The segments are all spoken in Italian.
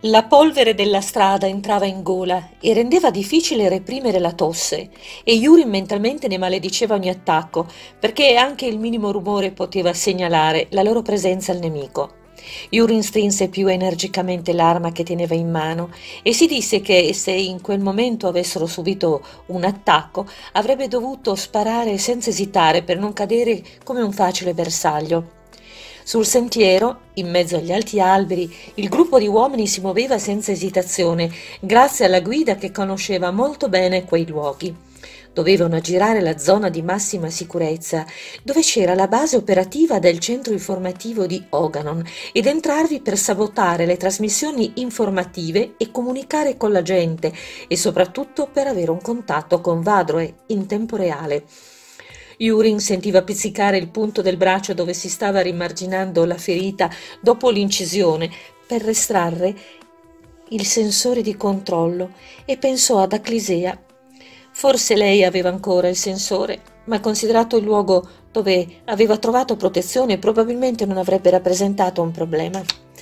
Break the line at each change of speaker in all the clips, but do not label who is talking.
La polvere della strada entrava in gola e rendeva difficile reprimere la tosse, e Yuri mentalmente ne malediceva ogni attacco, perché anche il minimo rumore poteva segnalare la loro presenza al nemico. Yuri strinse più energicamente l'arma che teneva in mano e si disse che se in quel momento avessero subito un attacco avrebbe dovuto sparare senza esitare per non cadere come un facile bersaglio. Sul sentiero, in mezzo agli alti alberi, il gruppo di uomini si muoveva senza esitazione, grazie alla guida che conosceva molto bene quei luoghi. Dovevano aggirare la zona di massima sicurezza, dove c'era la base operativa del centro informativo di Oganon, ed entrarvi per sabotare le trasmissioni informative e comunicare con la gente, e soprattutto per avere un contatto con Vadroe in tempo reale. Yurin sentiva pizzicare il punto del braccio dove si stava rimarginando la ferita dopo l'incisione per estrarre il sensore di controllo e pensò ad Aclisea. Forse lei aveva ancora il sensore, ma considerato il luogo dove aveva trovato protezione probabilmente non avrebbe rappresentato un problema.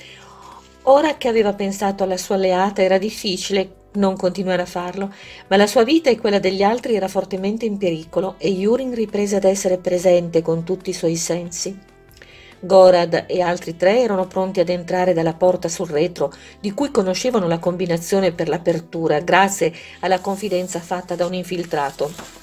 Ora che aveva pensato alla sua alleata era difficile non continuare a farlo, ma la sua vita e quella degli altri era fortemente in pericolo e Yurin riprese ad essere presente con tutti i suoi sensi. Gorad e altri tre erano pronti ad entrare dalla porta sul retro, di cui conoscevano la combinazione per l'apertura, grazie alla confidenza fatta da un infiltrato.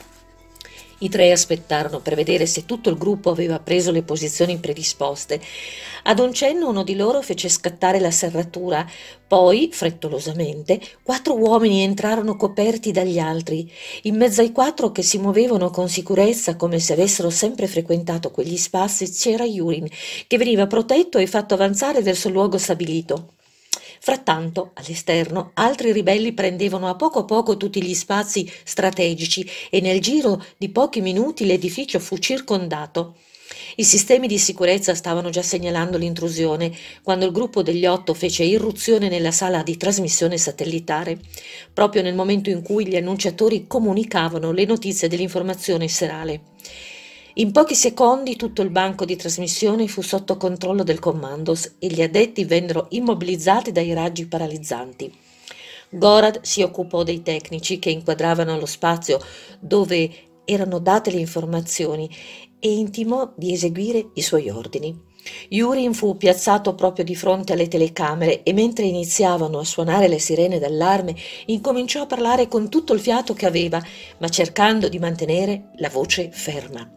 I tre aspettarono per vedere se tutto il gruppo aveva preso le posizioni predisposte. Ad un cenno uno di loro fece scattare la serratura, poi, frettolosamente, 4 uomini entrarono coperti dagli altri. In mezzo ai 4 che si muovevano con sicurezza come se avessero sempre frequentato quegli spazi c'era Yurin, che veniva protetto e fatto avanzare verso il luogo stabilito. Frattanto, all'esterno, altri ribelli prendevano a poco tutti gli spazi strategici e nel giro di pochi minuti l'edificio fu circondato. I sistemi di sicurezza stavano già segnalando l'intrusione quando il gruppo degli 8 fece irruzione nella sala di trasmissione satellitare, proprio nel momento in cui gli annunciatori comunicavano le notizie dell'informazione serale. In pochi secondi tutto il banco di trasmissione fu sotto controllo del Commandos e gli addetti vennero immobilizzati dai raggi paralizzanti. Gorad si occupò dei tecnici che inquadravano lo spazio dove erano date le informazioni e intimò di eseguire i suoi ordini. Yurin fu piazzato proprio di fronte alle telecamere e mentre iniziavano a suonare le sirene d'allarme incominciò a parlare con tutto il fiato che aveva, ma cercando di mantenere la voce ferma.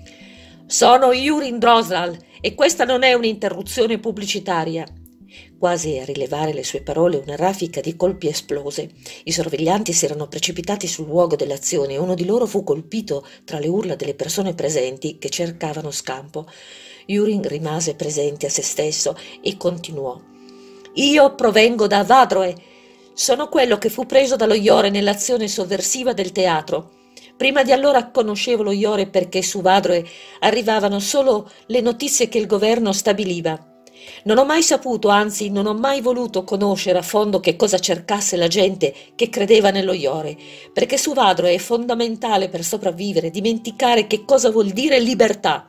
«Sono Yurin Drozdal e questa non è un'interruzione pubblicitaria». Quasi a rilevare le sue parole una raffica di colpi esplose. I sorveglianti si erano precipitati sul luogo dell'azione e uno di loro fu colpito tra le urla delle persone presenti che cercavano scampo. Yurin rimase presente a se stesso e continuò. «Io provengo da Vadroe. Sono quello che fu preso dallo Iore nell'azione sovversiva del teatro. Prima di allora conoscevo lo Iore perché su Vadroe arrivavano solo le notizie che il governo stabiliva. Non ho mai saputo, anzi non ho mai voluto conoscere a fondo che cosa cercasse la gente che credeva nello Iore, perché su Vadroe è fondamentale per sopravvivere dimenticare che cosa vuol dire libertà.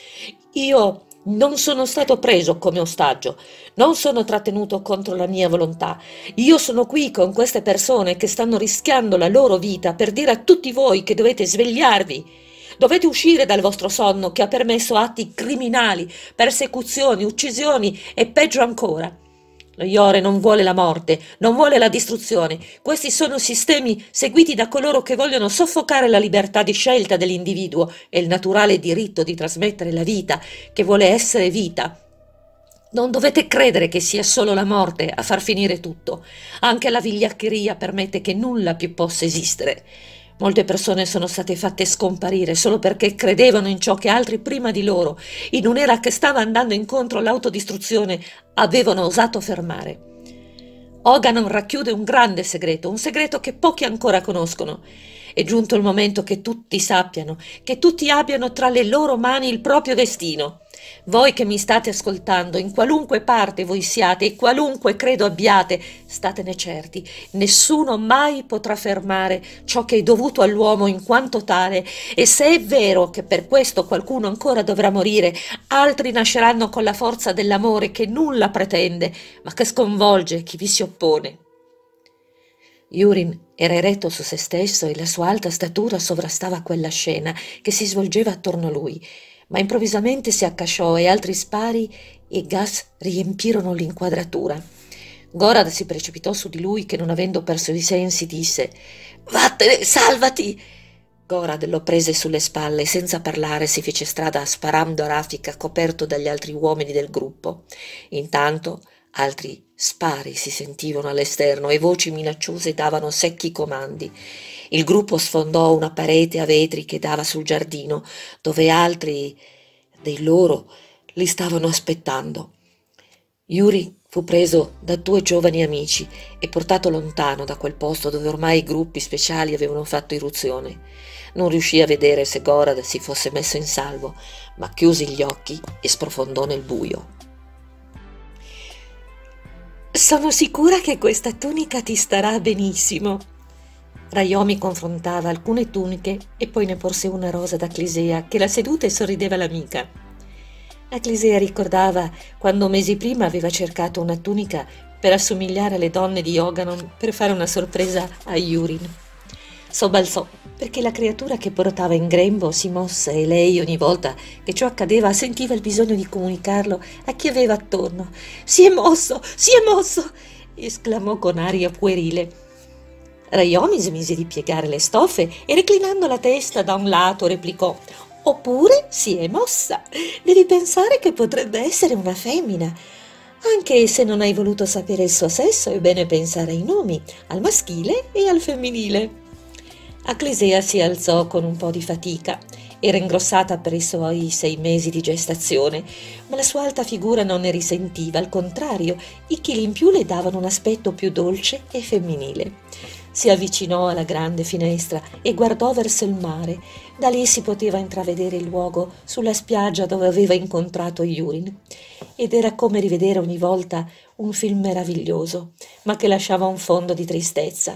Io non sono stato preso come ostaggio, non sono trattenuto contro la mia volontà. Io sono qui con queste persone che stanno rischiando la loro vita per dire a tutti voi che dovete svegliarvi. Dovete uscire dal vostro sonno che ha permesso atti criminali, persecuzioni, uccisioni e peggio ancora. Lo Iore non vuole la morte, non vuole la distruzione. Questi sono sistemi seguiti da coloro che vogliono soffocare la libertà di scelta dell'individuo e il naturale diritto di trasmettere la vita, che vuole essere vita. Non dovete credere che sia solo la morte a far finire tutto. Anche la vigliaccheria permette che nulla più possa esistere. Molte persone sono state fatte scomparire solo perché credevano in ciò che altri prima di loro, in un'era che stava andando incontro all'autodistruzione, avevano osato fermare. Oganon racchiude un grande segreto, un segreto che pochi ancora conoscono. È giunto il momento che tutti sappiano, che tutti abbiano tra le loro mani il proprio destino. Voi che mi state ascoltando, in qualunque parte voi siate e qualunque credo abbiate, statene certi, nessuno mai potrà fermare ciò che è dovuto all'uomo in quanto tale, e se è vero che per questo qualcuno ancora dovrà morire, altri nasceranno con la forza dell'amore che nulla pretende, ma che sconvolge chi vi si oppone. Yurin era eretto su se stesso e la sua alta statura sovrastava quella scena che si svolgeva attorno a lui, ma improvvisamente si accasciò e altri spari e gas riempirono l'inquadratura. Gorad si precipitò su di lui che, non avendo perso i sensi, disse: «Vattene, salvati!» Gorad lo prese sulle spalle e senza parlare si fece strada sparando a raffica coperto dagli altri uomini del gruppo. Intanto altri spari si sentivano all'esterno e voci minacciose davano secchi comandi. Il gruppo sfondò una parete a vetri che dava sul giardino, dove altri dei loro li stavano aspettando. Yuri fu preso da 2 giovani amici e portato lontano da quel posto dove ormai i gruppi speciali avevano fatto irruzione. Non riuscì a vedere se Gorad si fosse messo in salvo, ma chiuse gli occhi e sprofondò nel buio. «Sono sicura che questa tunica ti starà benissimo». Raiomi confrontava alcune tuniche e poi ne porse una rosa da Clisea, che la seduta e sorrideva all'amica. A Clisea ricordava quando mesi prima aveva cercato una tunica per assomigliare alle donne di Oganon per fare una sorpresa a Yurin. Sobbalzò perché la creatura che portava in grembo si mosse e lei, ogni volta che ciò accadeva, sentiva il bisogno di comunicarlo a chi aveva attorno. Si è mosso! Si è mosso!» esclamò con aria puerile. Raiomi smise di piegare le stoffe e, reclinando la testa da un lato, replicò: «Oppure si è mossa. Devi pensare che potrebbe essere una femmina. Anche se non hai voluto sapere il suo sesso, è bene pensare ai nomi, al maschile e al femminile». Aclesea si alzò con un po' di fatica. Era ingrossata per i suoi 6 mesi di gestazione, ma la sua alta figura non ne risentiva, al contrario, i chili in più le davano un aspetto più dolce e femminile. Si avvicinò alla grande finestra e guardò verso il mare. Da lì si poteva intravedere il luogo sulla spiaggia dove aveva incontrato Yurin. Ed era come rivedere ogni volta un film meraviglioso, ma che lasciava un fondo di tristezza.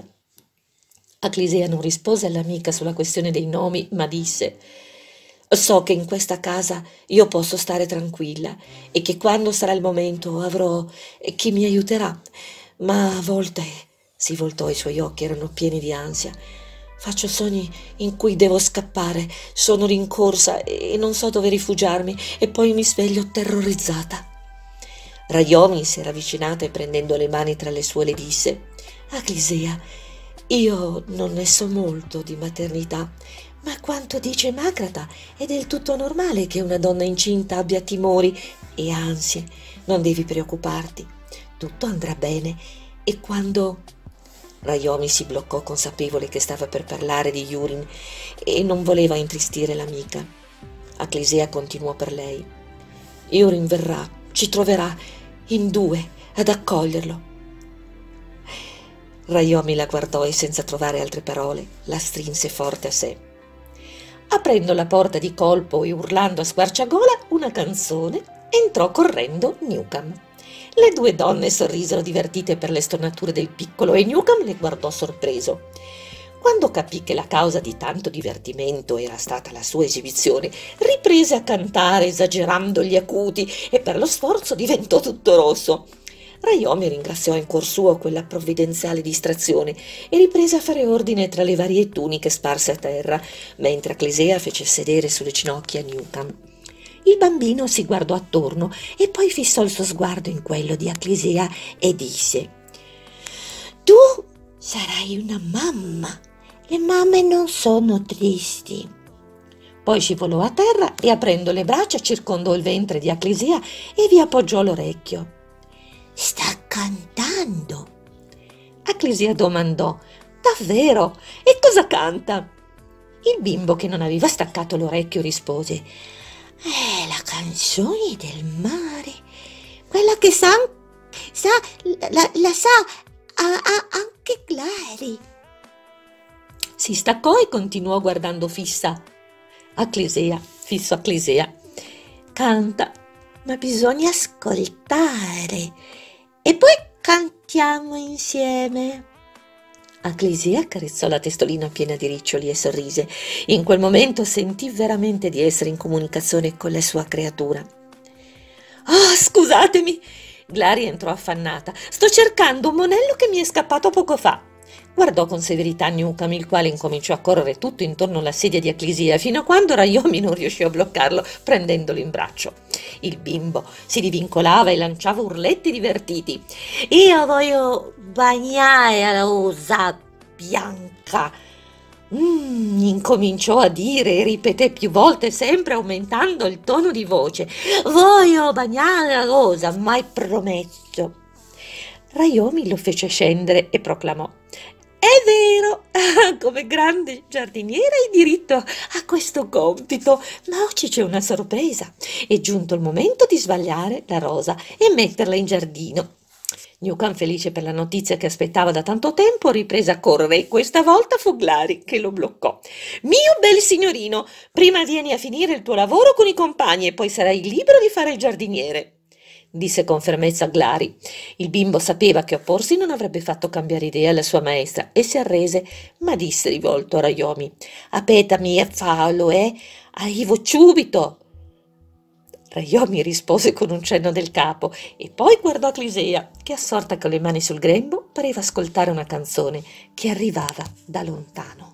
Aclisea non rispose all'amica sulla questione dei nomi, ma disse: «So che in questa casa io posso stare tranquilla e che quando sarà il momento avrò chi mi aiuterà, ma a volte…» Si voltò, i suoi occhi erano pieni di ansia. «Faccio sogni in cui devo scappare, sono rincorsa e non so dove rifugiarmi e poi mi sveglio terrorizzata». Raiomi si era avvicinata e, prendendo le mani tra le sue, le disse: «Aclisea, io non ne so molto di maternità, ma quanto dice Macrata è del tutto normale che una donna incinta abbia timori e ansie. Non devi preoccuparti, tutto andrà bene. E quando…» Raiomi si bloccò, consapevole che stava per parlare di Yurin e non voleva intristire l'amica. Aclisea continuò per lei: «Yurin verrà, ci troverà in 2 ad accoglierlo». Raiomi la guardò e, senza trovare altre parole, la strinse forte a sé. Aprendo la porta di colpo e urlando a squarciagola una canzone, entrò correndo Newcomb. Le 2 donne sorrisero divertite per le stonature del piccolo e Newcomb le guardò sorpreso. Quando capì che la causa di tanto divertimento era stata la sua esibizione, riprese a cantare esagerando gli acuti e per lo sforzo diventò tutto rosso. Raiomi ringraziò in cuor suo quella provvidenziale distrazione e riprese a fare ordine tra le varie tuniche sparse a terra, mentre Aclisea fece sedere sulle ginocchia Newcomb. Il bambino si guardò attorno e poi fissò il suo sguardo in quello di Aclisea e disse: «Tu sarai una mamma. Le mamme non sono tristi». Poi scivolò a terra e, aprendo le braccia, circondò il ventre di Aclisea e vi appoggiò l'orecchio. «Sta cantando?» Aclisea domandò. «Davvero? E cosa canta?» Il bimbo, che non aveva staccato l'orecchio, rispose: «È la canzone del mare, quella che sa la sa anche Clary». Si staccò e continuò guardando fisso Aclisea. «Canta,
ma bisogna ascoltare. E poi cantiamo insieme.
Aclesia accarezzò la testolina piena di riccioli e sorrise. In quel momento sentì veramente di essere in comunicazione con la sua creatura. «Oh, scusatemi!» Glari entrò affannata. «Sto cercando un monello che mi è scappato poco fa». Guardò con severità Newcomb, il quale incominciò a correre tutto intorno alla sedia di Aclesia, fino a quando Raiomi non riuscì a bloccarlo, prendendolo in braccio. Il bimbo si divincolava e lanciava urletti divertiti.
Io voglio bagnare la rosa bianca.
Incominciò a dire e ripeté più volte, sempre aumentando il tono di voce.
Voglio bagnare la rosa, ma prometto.
Raiomi lo fece scendere e proclamò: «È vero, come grande giardiniera hai diritto a questo compito, ma oggi c'è una sorpresa. È giunto il momento di sbagliare la rosa e metterla in giardino». Newcomb, felice per la notizia che aspettava da tanto tempo, riprese a correre e questa volta fu Glari che lo bloccò. «Mio bel signorino, prima vieni a finire il tuo lavoro con i compagni e poi sarai libero di fare il giardiniere», disse con fermezza Glari. Il bimbo sapeva che opporsi non avrebbe fatto cambiare idea alla sua maestra e si arrese, ma disse rivolto a Raiomi: «Apetami e fallo, arrivo subito». Raiomi rispose con un cenno del capo e poi guardò Aclesia, che assorta con le mani sul grembo pareva ascoltare una canzone che arrivava da lontano.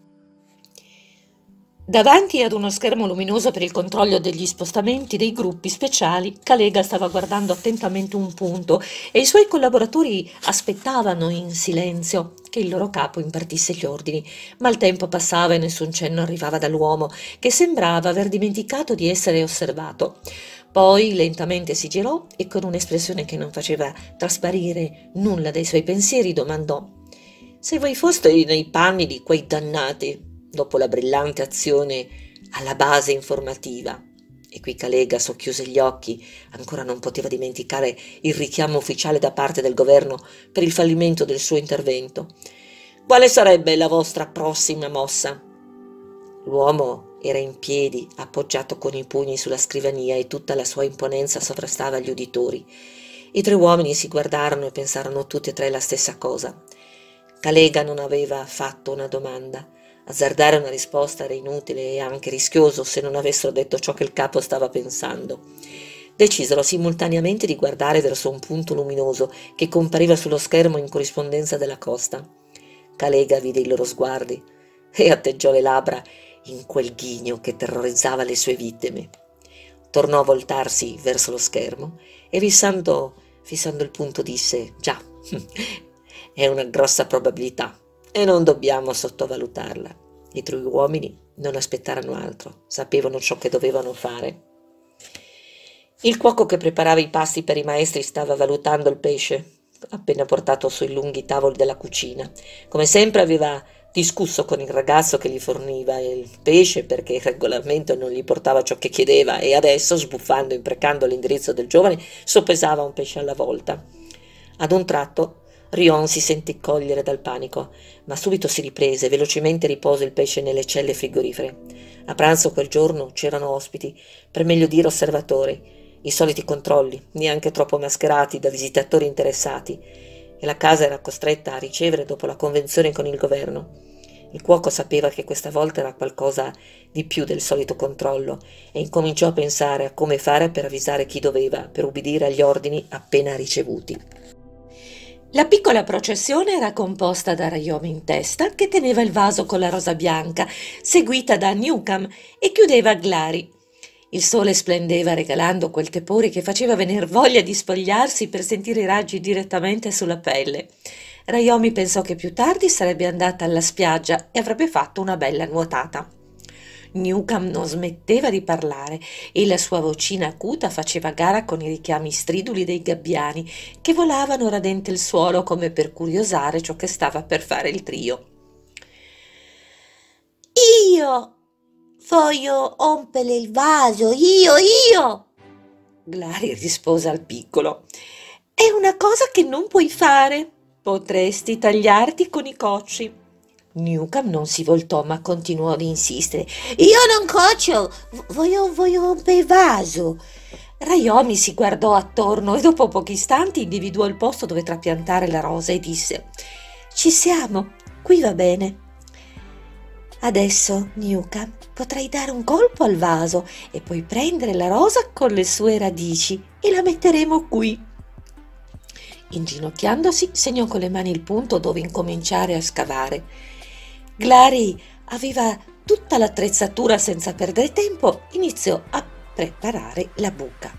Davanti ad uno schermo luminoso per il controllo degli spostamenti dei gruppi speciali, Calega stava guardando attentamente un punto e i suoi collaboratori aspettavano in silenzio che il loro capo impartisse gli ordini, ma il tempo passava e nessun cenno arrivava dall'uomo, che sembrava aver dimenticato di essere osservato. Poi lentamente si girò e con un'espressione che non faceva trasparire nulla dai suoi pensieri domandò: «Se voi foste nei panni di quei dannati, dopo la brillante azione alla base informativa», e qui Calega socchiuse gli occhi, ancora non poteva dimenticare il richiamo ufficiale da parte del governo per il fallimento del suo intervento, «quale sarebbe la vostra prossima mossa?» L'uomo era in piedi, appoggiato con i pugni sulla scrivania e tutta la sua imponenza sovrastava gli uditori. I tre uomini si guardarono e pensarono tutti e tre la stessa cosa. Calega non aveva fatto una domanda. Azzardare una risposta era inutile e anche rischioso se non avessero detto ciò che il capo stava pensando. Decisero simultaneamente di guardare verso un punto luminoso che compariva sullo schermo in corrispondenza della costa. Calega vide i loro sguardi e atteggiò le labbra in quel ghigno che terrorizzava le sue vittime. Tornò a voltarsi verso lo schermo e fissando il punto disse: «Già, è una grossa probabilità e non dobbiamo sottovalutarla». I tre uomini non aspettarono altro, sapevano ciò che dovevano fare. Il cuoco che preparava i pasti per i maestri stava valutando il pesce appena portato sui lunghi tavoli della cucina. Come sempre aveva discusso con il ragazzo che gli forniva il pesce perché regolarmente non gli portava ciò che chiedeva e adesso, sbuffando e imprecando l'indirizzo del giovane, soppesava un pesce alla volta. Ad un tratto Rion si sentì cogliere dal panico, ma subito si riprese e velocemente ripose il pesce nelle celle frigorifere. A pranzo quel giorno c'erano ospiti, per meglio dire osservatori, i soliti controlli, neanche troppo mascherati da visitatori interessati, e la casa era costretta a ricevere dopo la convenzione con il governo. Il cuoco sapeva che questa volta era qualcosa di più del solito controllo e incominciò a pensare a come fare per avvisare chi doveva, per ubbidire agli ordini appena ricevuti. La piccola processione era composta da Raiomi in testa, che teneva il vaso con la rosa bianca, seguita da Newcomb, e chiudeva Glari. Il sole splendeva regalando quel tepore che faceva venir voglia di spogliarsi per sentire i raggi direttamente sulla pelle. Raiomi pensò che più tardi sarebbe andata alla spiaggia e avrebbe fatto una bella nuotata. Newcomb non smetteva di parlare e la sua vocina acuta faceva gara con i richiami striduli dei gabbiani che volavano radente il suolo come per curiosare ciò che stava per fare il trio.
«Io voglio rompere il vaso, io!»
Glari rispose al piccolo. «È una cosa che non puoi fare. Potresti tagliarti con i cocci». Newcomb non si voltò, ma continuò ad insistere.
«Io non coccio, voglio rompere il vaso».
Rayomi si guardò attorno e dopo pochi istanti individuò il posto dove trapiantare la rosa e disse: «Ci siamo, qui va bene. Adesso, Newcam, potrai dare un colpo al vaso e poi prendere la rosa con le sue radici e la metteremo qui». Inginocchiandosi, segnò con le mani il punto dove incominciare a scavare. Glary aveva tutta l'attrezzatura. Senza perdere tempo, iniziò a preparare la buca.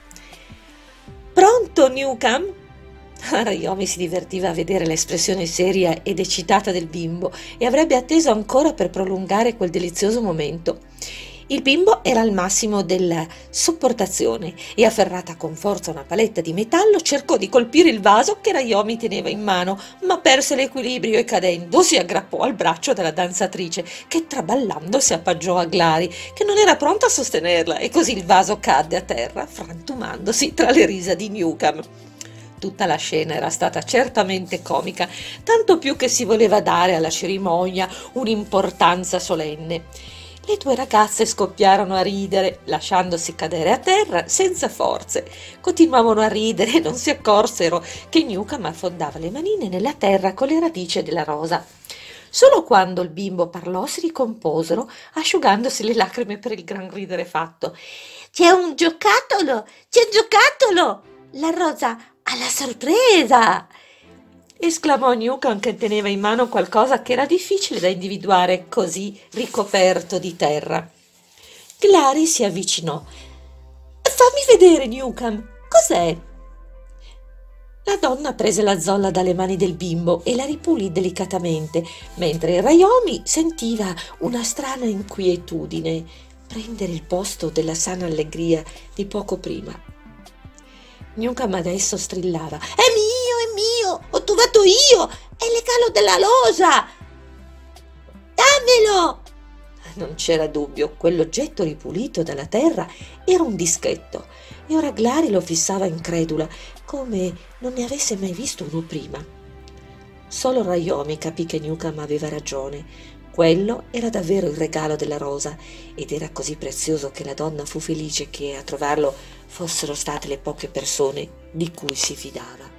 «Pronto, Newcam?» Rayomi si divertiva a vedere l'espressione seria ed eccitata del bimbo e avrebbe atteso ancora per prolungare quel delizioso momento. Il bimbo era al massimo della sopportazione e, afferrata con forza una paletta di metallo, cercò di colpire il vaso che Rayomi teneva in mano, ma perse l'equilibrio e, cadendo, si aggrappò al braccio della danzatrice, che traballando si appoggiò a Glary, che non era pronta a sostenerla, e così il vaso cadde a terra, frantumandosi tra le risa di Newcam. Tutta la scena era stata certamente comica, tanto più che si voleva dare alla cerimonia un'importanza solenne. Le due ragazze scoppiarono a ridere, lasciandosi cadere a terra senza forze. Continuavano a ridere e non si accorsero che Newcam affondava le manine nella terra con le radici della rosa. Solo quando il bimbo parlò si ricomposero, asciugandosi le lacrime per il gran ridere fatto.
C'è un giocattolo! C'è un giocattolo! La rosa ha la sorpresa!
Esclamò Newcam, che teneva in mano qualcosa che era difficile da individuare così ricoperto di terra. Glary si avvicinò. «Fammi vedere, Newcam, cos'è?» La donna prese la zolla dalle mani del bimbo e la ripulì delicatamente, mentre Rayomi sentiva una strana inquietudine prendere il posto della sana allegria di poco prima. Newcam adesso strillava:
È mio, ho trovato io, è il regalo della rosa! Dammelo!»
Non c'era dubbio, quell'oggetto ripulito dalla terra era un dischetto, e ora Glary lo fissava incredula, come non ne avesse mai visto uno prima. Solo Rayomi capì che Newcam aveva ragione. Quello era davvero il regalo della rosa, ed era così prezioso che la donna fu felice che a trovarlo fossero state le poche persone di cui si fidava.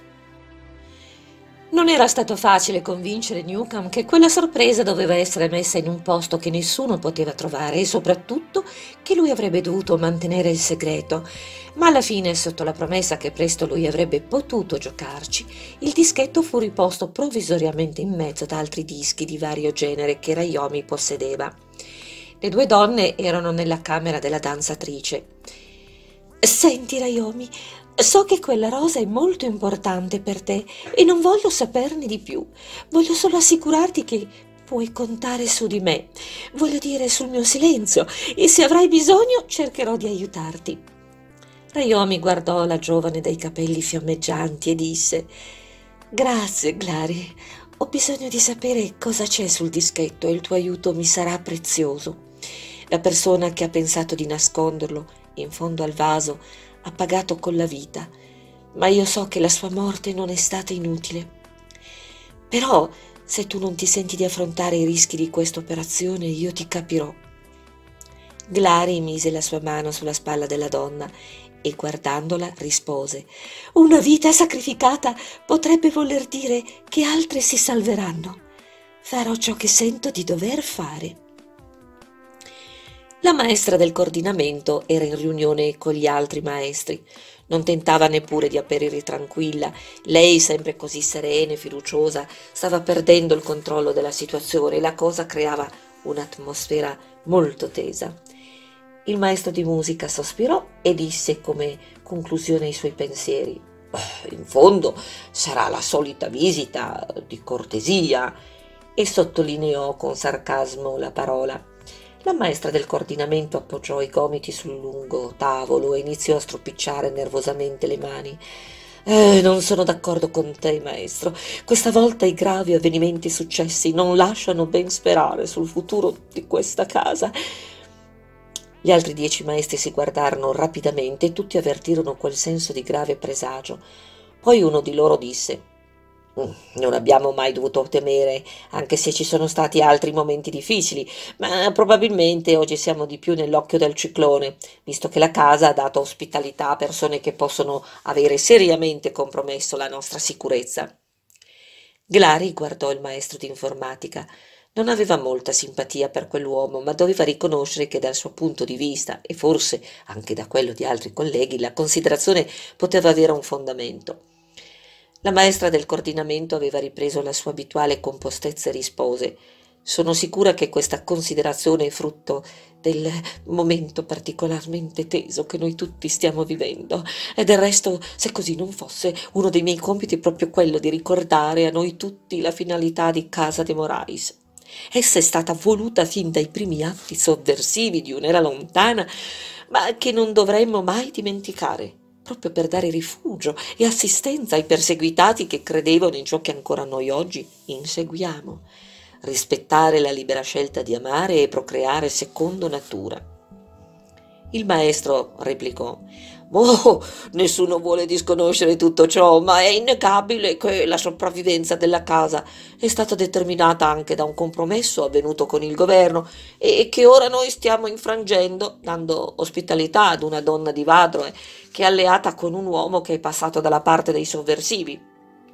Non era stato facile convincere Newcam che quella sorpresa doveva essere messa in un posto che nessuno poteva trovare e soprattutto che lui avrebbe dovuto mantenere il segreto, ma alla fine, sotto la promessa che presto lui avrebbe potuto giocarci, il dischetto fu riposto provvisoriamente in mezzo ad altri dischi di vario genere che Rayomi possedeva. Le due donne erano nella camera della danzatrice. «Senti, Rayomi, so che quella rosa è molto importante per te e non voglio saperne di più. Voglio solo assicurarti che puoi contare su di me. Voglio dire, sul mio silenzio, e se avrai bisogno cercherò di aiutarti». Rayomi guardò la giovane dai capelli fiammeggianti e disse: «Grazie, Glary. Ho bisogno di sapere cosa c'è sul dischetto e il tuo aiuto mi sarà prezioso. La persona che ha pensato di nasconderlo in fondo al vaso ha pagato con la vita, ma io so che la sua morte non è stata inutile. Però, se tu non ti senti di affrontare i rischi di questa operazione, io ti capirò». Glary mise la sua mano sulla spalla della donna e, guardandola, rispose: «Una vita sacrificata potrebbe voler dire che altre si salveranno. Farò ciò che sento di dover fare». La maestra del coordinamento era in riunione con gli altri maestri. Non tentava neppure di apparire tranquilla. Lei, sempre così serena e fiduciosa, stava perdendo il controllo della situazione e la cosa creava un'atmosfera molto tesa. Il maestro di musica sospirò e disse come conclusione ai suoi pensieri: «In fondo sarà la solita visita di cortesia», e sottolineò con sarcasmo la parola. La maestra del coordinamento appoggiò i gomiti sul lungo tavolo e iniziò a stropicciare nervosamente le mani. Non sono d'accordo con te, maestro. Questa volta i gravi avvenimenti successi non lasciano ben sperare sul futuro di questa casa». Gli altri 10 maestri si guardarono rapidamente e tutti avvertirono quel senso di grave presagio. Poi uno di loro disse: Non abbiamo mai dovuto temere, anche se ci sono stati altri momenti difficili, ma probabilmente oggi siamo di più nell'occhio del ciclone, visto che la casa ha dato ospitalità a persone che possono avere seriamente compromesso la nostra sicurezza. Glari guardò il maestro di informatica. Non aveva molta simpatia per quell'uomo, ma doveva riconoscere che dal suo punto di vista, e forse anche da quello di altri colleghi, la considerazione poteva avere un fondamento. La maestra del coordinamento aveva ripreso la sua abituale compostezza e rispose: «Sono sicura che questa considerazione è frutto del momento particolarmente teso che noi tutti stiamo vivendo. E del resto, se così non fosse, uno dei miei compiti è proprio quello di ricordare a noi tutti la finalità di Casa de Morais. Essa è stata voluta fin dai primi atti sovversivi di un'era lontana, ma che non dovremmo mai dimenticare, proprio per dare rifugio e assistenza ai perseguitati che credevano in ciò che ancora noi oggi inseguiamo, rispettare la libera scelta di amare e procreare secondo natura». Il maestro replicò: «Oh, nessuno vuole disconoscere tutto ciò, ma è innegabile che la sopravvivenza della casa è stata determinata anche da un compromesso avvenuto con il governo e che ora noi stiamo infrangendo, dando ospitalità ad una donna di Vadroe che è alleata con un uomo che è passato dalla parte dei sovversivi».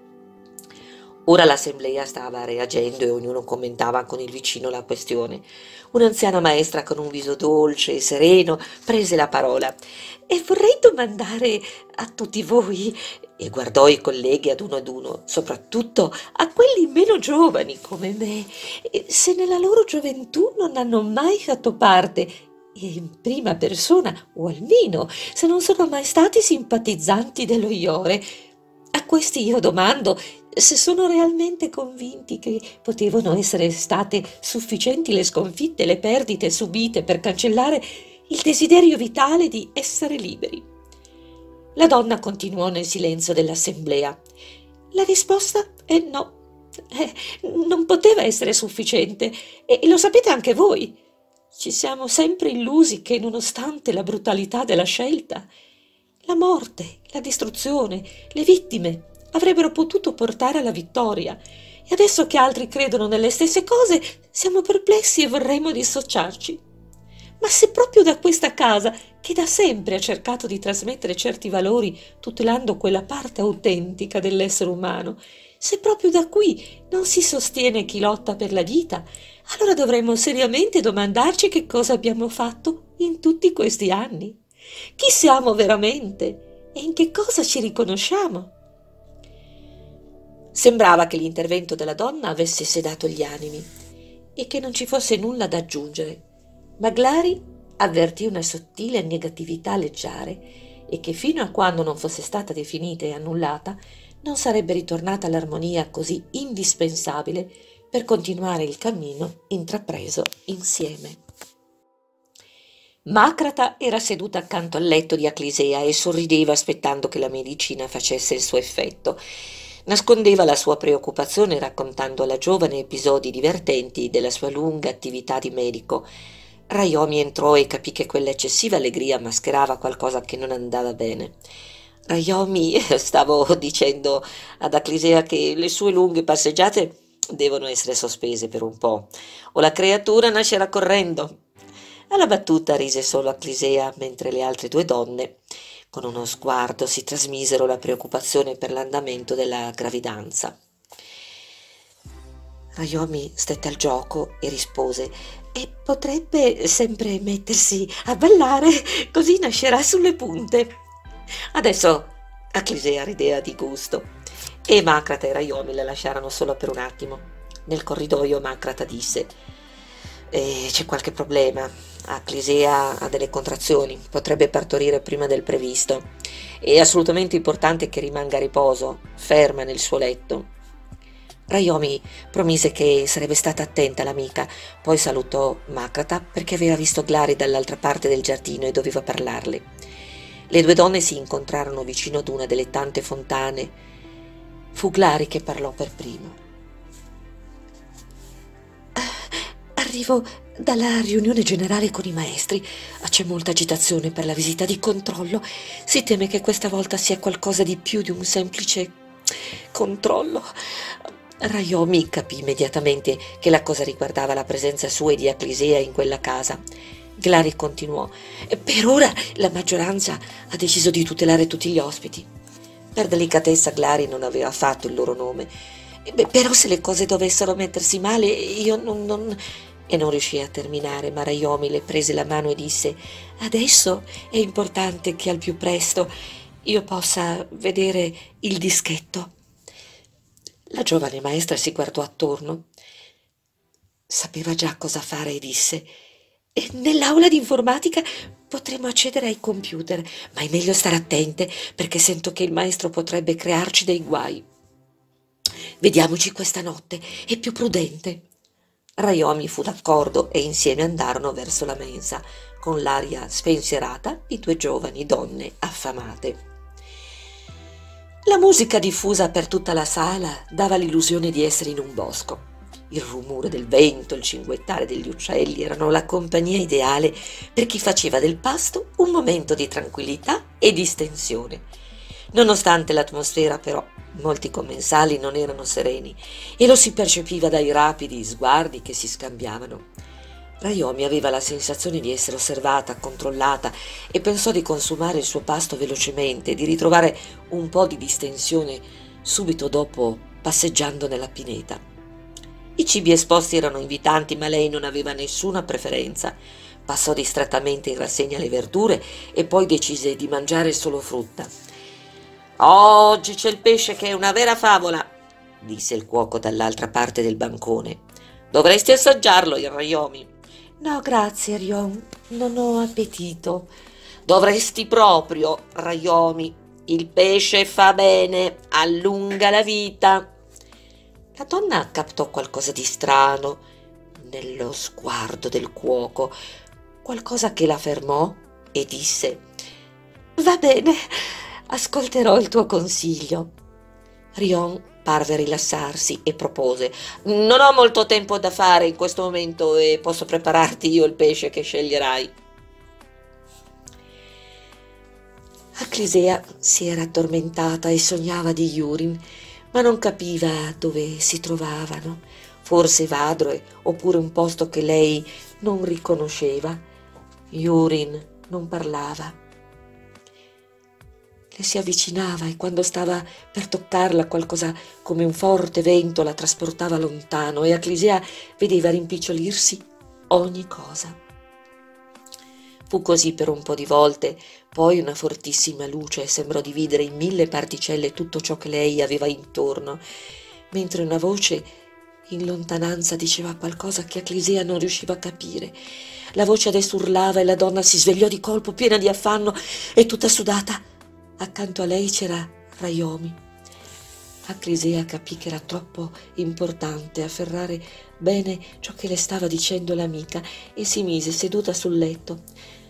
Ora l'assemblea stava reagendo e ognuno commentava con il vicino la questione. Un'anziana maestra con un viso dolce e sereno prese la parola. «E vorrei domandare a tutti voi», e guardò i colleghi ad uno, soprattutto a quelli meno giovani come me, «se nella loro gioventù non hanno mai fatto parte, in prima persona, o almeno se non sono mai stati simpatizzanti dello Iore. A questi io domando se sono realmente convinti che potevano essere state sufficienti le sconfitte e le perdite subite per cancellare il desiderio vitale di essere liberi». La donna continuò nel silenzio dell'assemblea. «La risposta è no. Non poteva essere sufficiente, e lo sapete anche voi. Ci siamo sempre illusi che, nonostante la brutalità della scelta, la morte, la distruzione, le vittime avrebbero potuto portare alla vittoria, e adesso che altri credono nelle stesse cose siamo perplessi e vorremmo dissociarci. Ma se proprio da questa casa, che da sempre ha cercato di trasmettere certi valori tutelando quella parte autentica dell'essere umano, se proprio da qui non si sostiene chi lotta per la vita, allora dovremmo seriamente domandarci che cosa abbiamo fatto in tutti questi anni. Chi siamo veramente e in che cosa ci riconosciamo?» Sembrava che l'intervento della donna avesse sedato gli animi e che non ci fosse nulla da aggiungere, ma Glari avvertì una sottile negatività leggiare e che fino a quando non fosse stata definita e annullata non sarebbe ritornata all'armonia così indispensabile per continuare il cammino intrapreso insieme. Macrata era seduta accanto al letto di Aclisea e sorrideva aspettando che la medicina facesse il suo effetto. Nascondeva la sua preoccupazione raccontando alla giovane episodi divertenti della sua lunga attività di medico. Raiomi entrò e capì che quell'eccessiva allegria mascherava qualcosa che non andava bene. «Raiomi, stavo dicendo ad Aclisea che le sue lunghe passeggiate devono essere sospese per un po', o la creatura nascerà correndo». Alla battuta rise solo Aclisea, mentre le altre due donne, con uno sguardo, si trasmisero la preoccupazione per l'andamento della gravidanza. Raiomi stette al gioco e rispose: «E potrebbe sempre mettersi a ballare, così nascerà sulle punte». Adesso Aclisea rideva di gusto e Macrata e Raiomi la lasciarono sola per un attimo. Nel corridoio Macrata disse: «C'è qualche problema. Aclisea ha delle contrazioni, potrebbe partorire prima del previsto. È assolutamente importante che rimanga a riposo, ferma nel suo letto». Raiomi promise che sarebbe stata attenta l'amica, poi salutò Macrata perché aveva visto Glari dall'altra parte del giardino e doveva parlarle. Le due donne si incontrarono vicino ad una delle tante fontane. Fu Glari che parlò per primo. «Arrivo dalla riunione generale con i maestri. C'è molta agitazione per la visita di controllo. Si teme che questa volta sia qualcosa di più di un semplice controllo. Raiomi capì immediatamente che la cosa riguardava la presenza sua e di Aclisea in quella casa. Glari continuò: per ora la maggioranza ha deciso di tutelare tutti gli ospiti. Per delicatezza Glari non aveva fatto il loro nome. Però se le cose dovessero mettersi male, io non... E non riuscì a terminare, ma Raiomi le prese la mano e disse: adesso è importante che al più presto io possa vedere il dischetto. La giovane maestra si guardò attorno. Sapeva già cosa fare e disse: nell'aula di informatica potremo accedere ai computer, ma è meglio stare attente perché sento che il maestro potrebbe crearci dei guai. Vediamoci questa notte, è più prudente. Raiomi fu d'accordo e insieme andarono verso la mensa, con l'aria spensierata di due giovani donne affamate. La musica diffusa per tutta la sala dava l'illusione di essere in un bosco. Il rumore del vento, il cinguettare degli uccelli erano la compagnia ideale per chi faceva del pasto un momento di tranquillità e distensione. Nonostante l'atmosfera, però, molti commensali non erano sereni e lo si percepiva dai rapidi sguardi che si scambiavano. Raiomi aveva la sensazione di essere osservata, controllata e pensò di consumare il suo pasto velocemente e di ritrovare un po' di distensione subito dopo passeggiando nella pineta. I cibi esposti erano invitanti, ma lei non aveva nessuna preferenza. Passò distrattamente in rassegna le verdure e poi decise di mangiare solo frutta. «Oggi c'è il pesce che è una vera favola», disse il cuoco dall'altra parte del bancone. «Dovresti assaggiarlo, il Raiomi». «No, grazie, Rion, non ho appetito». «Dovresti proprio, Raiomi. Il pesce fa bene, allunga la vita». La donna captò qualcosa di strano nello sguardo del cuoco, qualcosa che la fermò e disse: «Va bene, ascolterò il tuo consiglio». Rion parve rilassarsi e propose: «Non ho molto tempo da fare in questo momento e posso prepararti io il pesce che sceglierai». Aclisea si era addormentata e sognava di Yurin, ma non capiva dove si trovavano, forse Vadroe oppure un posto che lei non riconosceva. Yurin non parlava. Le si avvicinava e quando stava per toccarla qualcosa come un forte vento la trasportava lontano e Aclisea vedeva rimpicciolirsi ogni cosa. Fu così per un po' di volte, poi una fortissima luce sembrò dividere in 1000 particelle tutto ciò che lei aveva intorno, mentre una voce in lontananza diceva qualcosa che Aclisea non riusciva a capire. La voce adesso urlava e la donna si svegliò di colpo, piena di affanno e tutta sudata. Accanto a lei c'era Raiomi. Aclisea capì che era troppo importante afferrare bene ciò che le stava dicendo l'amica e si mise seduta sul letto.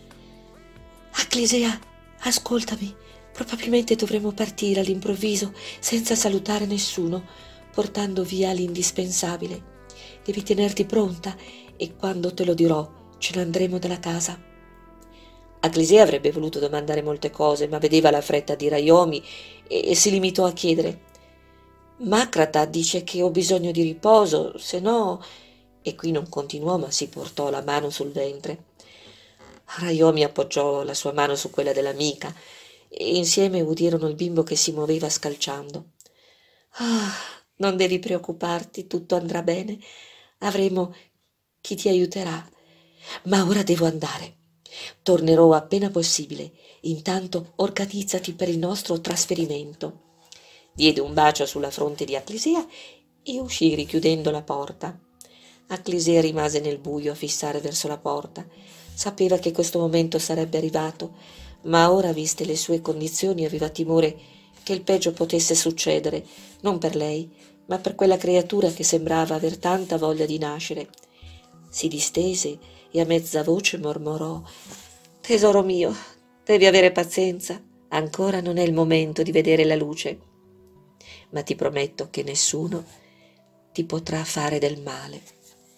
«Aclisea, ascoltami, probabilmente dovremo partire all'improvviso senza salutare nessuno, portando via l'indispensabile. Devi tenerti pronta e quando te lo dirò ce ne andremo dalla casa». Aclisea avrebbe voluto domandare molte cose, ma vedeva la fretta di Raiomi e si limitò a chiedere: «Macrata dice che ho bisogno di riposo, se no...» E qui non continuò, ma si portò la mano sul ventre. Raiomi appoggiò la sua mano su quella dell'amica e insieme udirono il bimbo che si muoveva scalciando. «Ah, non devi preoccuparti, tutto andrà bene. Avremo chi ti aiuterà. Ma ora devo andare. Tornerò appena possibile. Intanto organizzati per il nostro trasferimento». Diede un bacio sulla fronte di Aclisea e uscì richiudendo la porta. Aclisea rimase nel buio a fissare verso la porta. Sapeva che questo momento sarebbe arrivato, ma ora, viste le sue condizioni, aveva timore che il peggio potesse succedere, non per lei, ma per quella creatura che sembrava aver tanta voglia di nascere. Si distese e a mezza voce mormorò: «Tesoro mio, devi avere pazienza, ancora non è il momento di vedere la luce, ma ti prometto che nessuno ti potrà fare del male».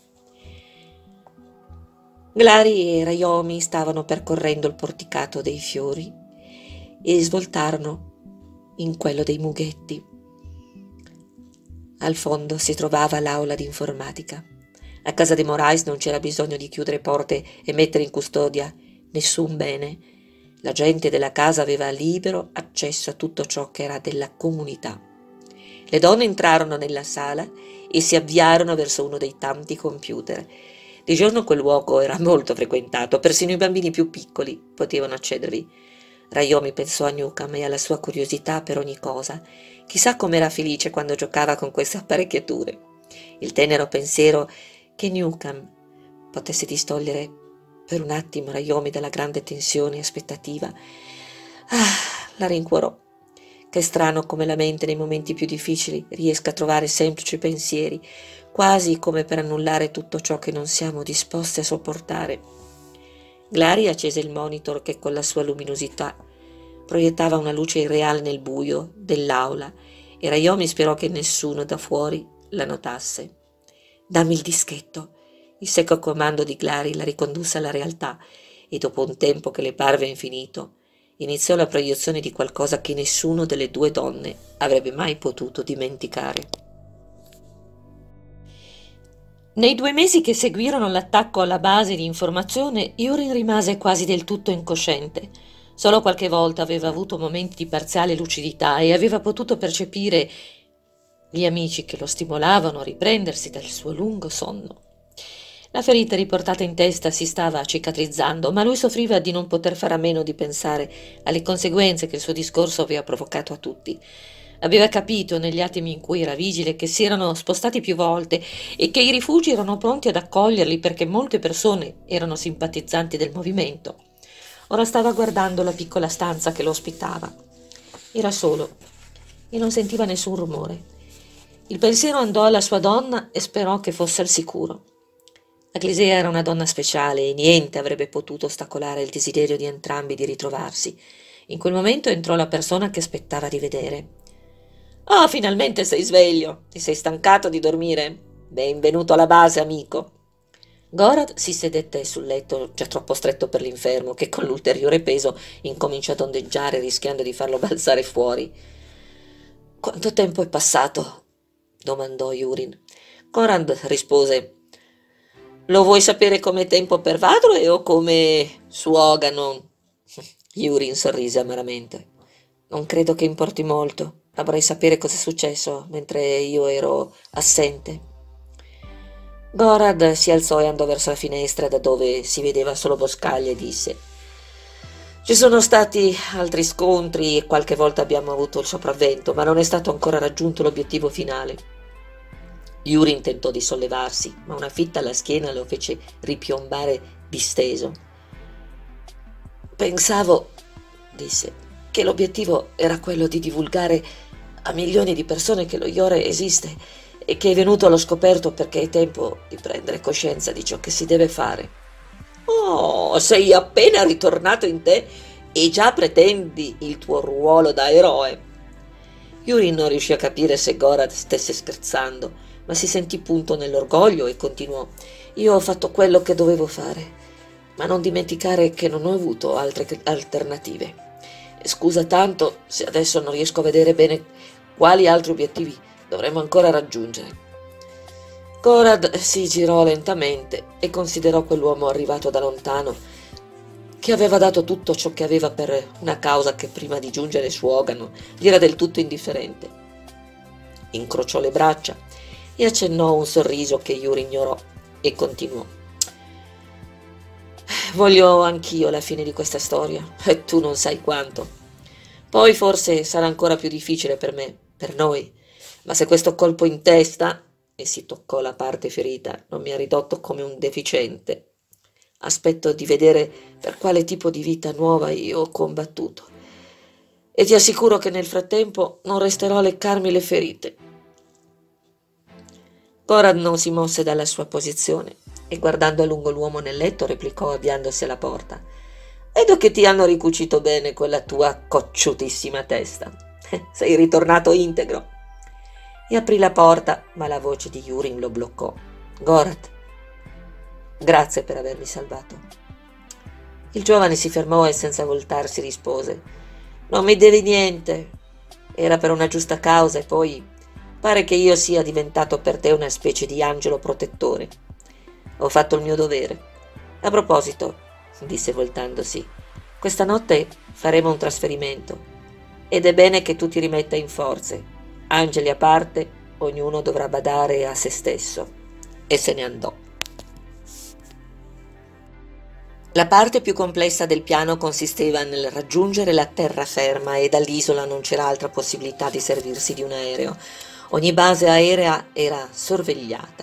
Glari e Raiomi stavano percorrendo il porticato dei fiori e svoltarono in quello dei mughetti. Al fondo si trovava l'aula di informatica. A casa dei Morais non c'era bisogno di chiudere porte e mettere in custodia nessun bene. La gente della casa aveva libero accesso a tutto ciò che era della comunità. Le donne entrarono nella sala e si avviarono verso uno dei tanti computer. Di giorno quel luogo era molto frequentato, persino i bambini più piccoli potevano accedervi. Rayomi pensò a Newcomb e alla sua curiosità per ogni cosa. Chissà com'era felice quando giocava con queste apparecchiature. Il tenero pensiero che Newcomb potesse distogliere per un attimo Rayomi dalla grande tensione e aspettativa la rincuorò. Che strano come la mente nei momenti più difficili riesca a trovare semplici pensieri, quasi come per annullare tutto ciò che non siamo disposti a sopportare. Glary accese il monitor che con la sua luminosità proiettava una luce irreale nel buio dell'aula e Rayomi sperò che nessuno da fuori la notasse. «Dammi il dischetto». Il secco comando di Glary la ricondusse alla realtà e dopo un tempo che le parve infinito iniziò la proiezione di qualcosa che nessuno delle due donne avrebbe mai potuto dimenticare. Nei 2 mesi che seguirono l'attacco alla base di informazione, Yurin rimase quasi del tutto incosciente. Solo qualche volta aveva avuto momenti di parziale lucidità e aveva potuto percepire gli amici che lo stimolavano a riprendersi dal suo lungo sonno. La ferita riportata in testa si stava cicatrizzando, ma lui soffriva di non poter fare a meno di pensare alle conseguenze che il suo discorso aveva provocato a tutti. Aveva capito negli attimi in cui era vigile che si erano spostati più volte e che i rifugi erano pronti ad accoglierli perché molte persone erano simpatizzanti del movimento. Ora stava guardando la piccola stanza che lo ospitava. Era solo e non sentiva nessun rumore. Il pensiero andò alla sua donna e sperò che fosse al sicuro. La Glisea era una donna speciale e niente avrebbe potuto ostacolare il desiderio di entrambi di ritrovarsi. In quel momento entrò la persona che aspettava di vedere. «Oh, finalmente sei sveglio! Ti sei stancato di dormire? Benvenuto alla base, amico!» Gorad si sedette sul letto già troppo stretto per l'infermo, che con l'ulteriore peso incominciò ad ondeggiare rischiando di farlo balzare fuori. «Quanto tempo è passato?» domandò Yurin. Gorad rispose: «Lo vuoi sapere come tempo per Vadrue o come Suoganon?» Yurin sorrise amaramente. «Non credo che importi molto. Vorrei sapere cosa è successo mentre io ero assente.» Gorad si alzò e andò verso la finestra da dove si vedeva solo boscaglie e disse: «Ci sono stati altri scontri e qualche volta abbiamo avuto il sopravvento, ma non è stato ancora raggiunto l'obiettivo finale.» Yurin tentò di sollevarsi, ma una fitta alla schiena lo fece ripiombare disteso. «Pensavo», disse, «che l'obiettivo era quello di divulgare a milioni di persone che lo Yore esiste e che è venuto allo scoperto perché è tempo di prendere coscienza di ciò che si deve fare.» «Oh, sei appena ritornato in te e già pretendi il tuo ruolo da eroe.» Yurin non riuscì a capire se Gorad stesse scherzando, ma si sentì punto nell'orgoglio e continuò: «Io ho fatto quello che dovevo fare, ma non dimenticare che non ho avuto altre alternative. E scusa tanto se adesso non riesco a vedere bene quali altri obiettivi dovremmo ancora raggiungere.» Gorad si girò lentamente e considerò quell'uomo arrivato da lontano, che aveva dato tutto ciò che aveva per una causa che prima di giungere su Ogano gli era del tutto indifferente. Incrociò le braccia e accennò un sorriso che Yuri ignorò e continuò: «Voglio anch'io la fine di questa storia, e tu non sai quanto. Poi forse sarà ancora più difficile per me, per noi, ma se questo colpo in testa», e si toccò la parte ferita, «non mi ha ridotto come un deficiente, aspetto di vedere per quale tipo di vita nuova io ho combattuto. E ti assicuro che nel frattempo non resterò a leccarmi le ferite.» Gorad non si mosse dalla sua posizione e guardando a lungo l'uomo nel letto replicò avviandosi alla porta: «Vedo che ti hanno ricucito bene quella tua cocciutissima testa. Sei ritornato integro.» E aprì la porta, ma la voce di Yurin lo bloccò. «Gorad, grazie per avermi salvato.» Il giovane si fermò e senza voltarsi rispose: «Non mi devi niente. Era per una giusta causa e poi Pare che io sia diventato per te una specie di angelo protettore. Ho fatto il mio dovere. A proposito, disse voltandosi, questa notte faremo un trasferimento ed è bene che tu ti rimetta in forze. Angeli a parte, ognuno dovrà badare a se stesso. E se ne andò. La parte più complessa del piano consisteva nel raggiungere la terraferma e dall'isola non c'era altra possibilità di servirsi di un aereo. Ogni base aerea era sorvegliata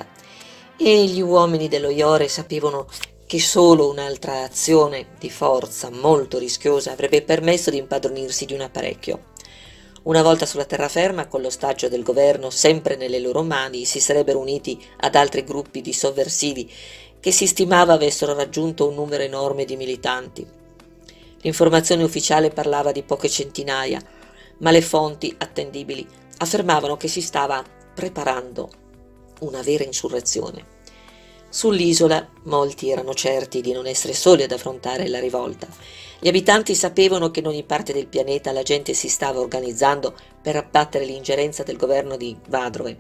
e gli uomini dello Iore sapevano che solo un'altra azione di forza molto rischiosa avrebbe permesso di impadronirsi di un apparecchio. Una volta sulla terraferma, con l'ostaggio del governo sempre nelle loro mani, si sarebbero uniti ad altri gruppi di sovversivi che si stimava avessero raggiunto un numero enorme di militanti. L'informazione ufficiale parlava di poche centinaia, ma le fonti attendibili affermavano che si stava preparando una vera insurrezione. Sull'isola molti erano certi di non essere soli ad affrontare la rivolta. Gli abitanti sapevano che in ogni parte del pianeta la gente si stava organizzando per abbattere l'ingerenza del governo di Vadrove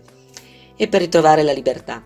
e per ritrovare la libertà.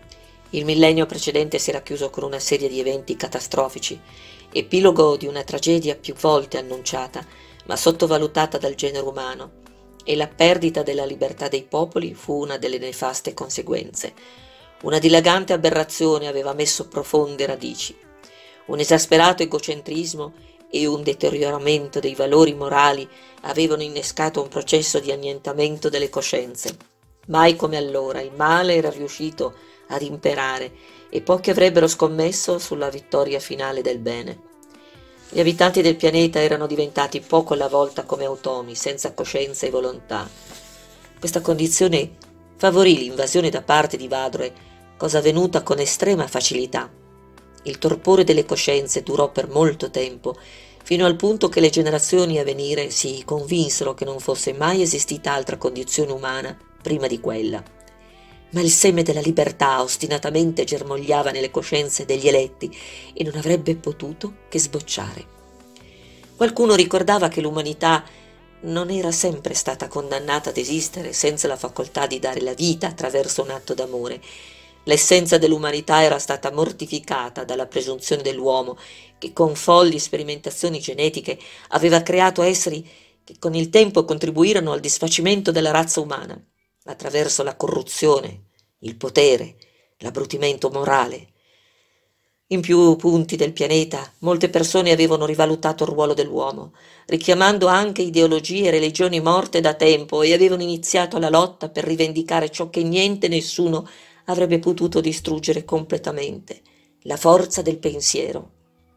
Il millennio precedente si era chiuso con una serie di eventi catastrofici, epilogo di una tragedia più volte annunciata, ma sottovalutata dal genere umano, e la perdita della libertà dei popoli fu una delle nefaste conseguenze. Una dilagante aberrazione aveva messo profonde radici. Un esasperato egocentrismo e un deterioramento dei valori morali avevano innescato un processo di annientamento delle coscienze. Mai come allora il male era riuscito ad imperare e pochi avrebbero scommesso sulla vittoria finale del bene. Gli abitanti del pianeta erano diventati poco alla volta come automi, senza coscienza e volontà. Questa condizione favorì l'invasione da parte di Vadrove, cosa avvenuta con estrema facilità. Il torpore delle coscienze durò per molto tempo, fino al punto che le generazioni a venire si convinsero che non fosse mai esistita altra condizione umana prima di quella. Ma il seme della libertà ostinatamente germogliava nelle coscienze degli eletti e non avrebbe potuto che sbocciare. Qualcuno ricordava che l'umanità non era sempre stata condannata ad esistere senza la facoltà di dare la vita attraverso un atto d'amore. L'essenza dell'umanità era stata mortificata dalla presunzione dell'uomo che con folli sperimentazioni genetiche aveva creato esseri che con il tempo contribuirono al disfacimento della razza umana attraverso la corruzione, il potere, l'abbrutimento morale. In più punti del pianeta molte persone avevano rivalutato il ruolo dell'uomo, richiamando anche ideologie e religioni morte da tempo, e avevano iniziato la lotta per rivendicare ciò che niente e nessuno avrebbe potuto distruggere completamente: la forza del pensiero.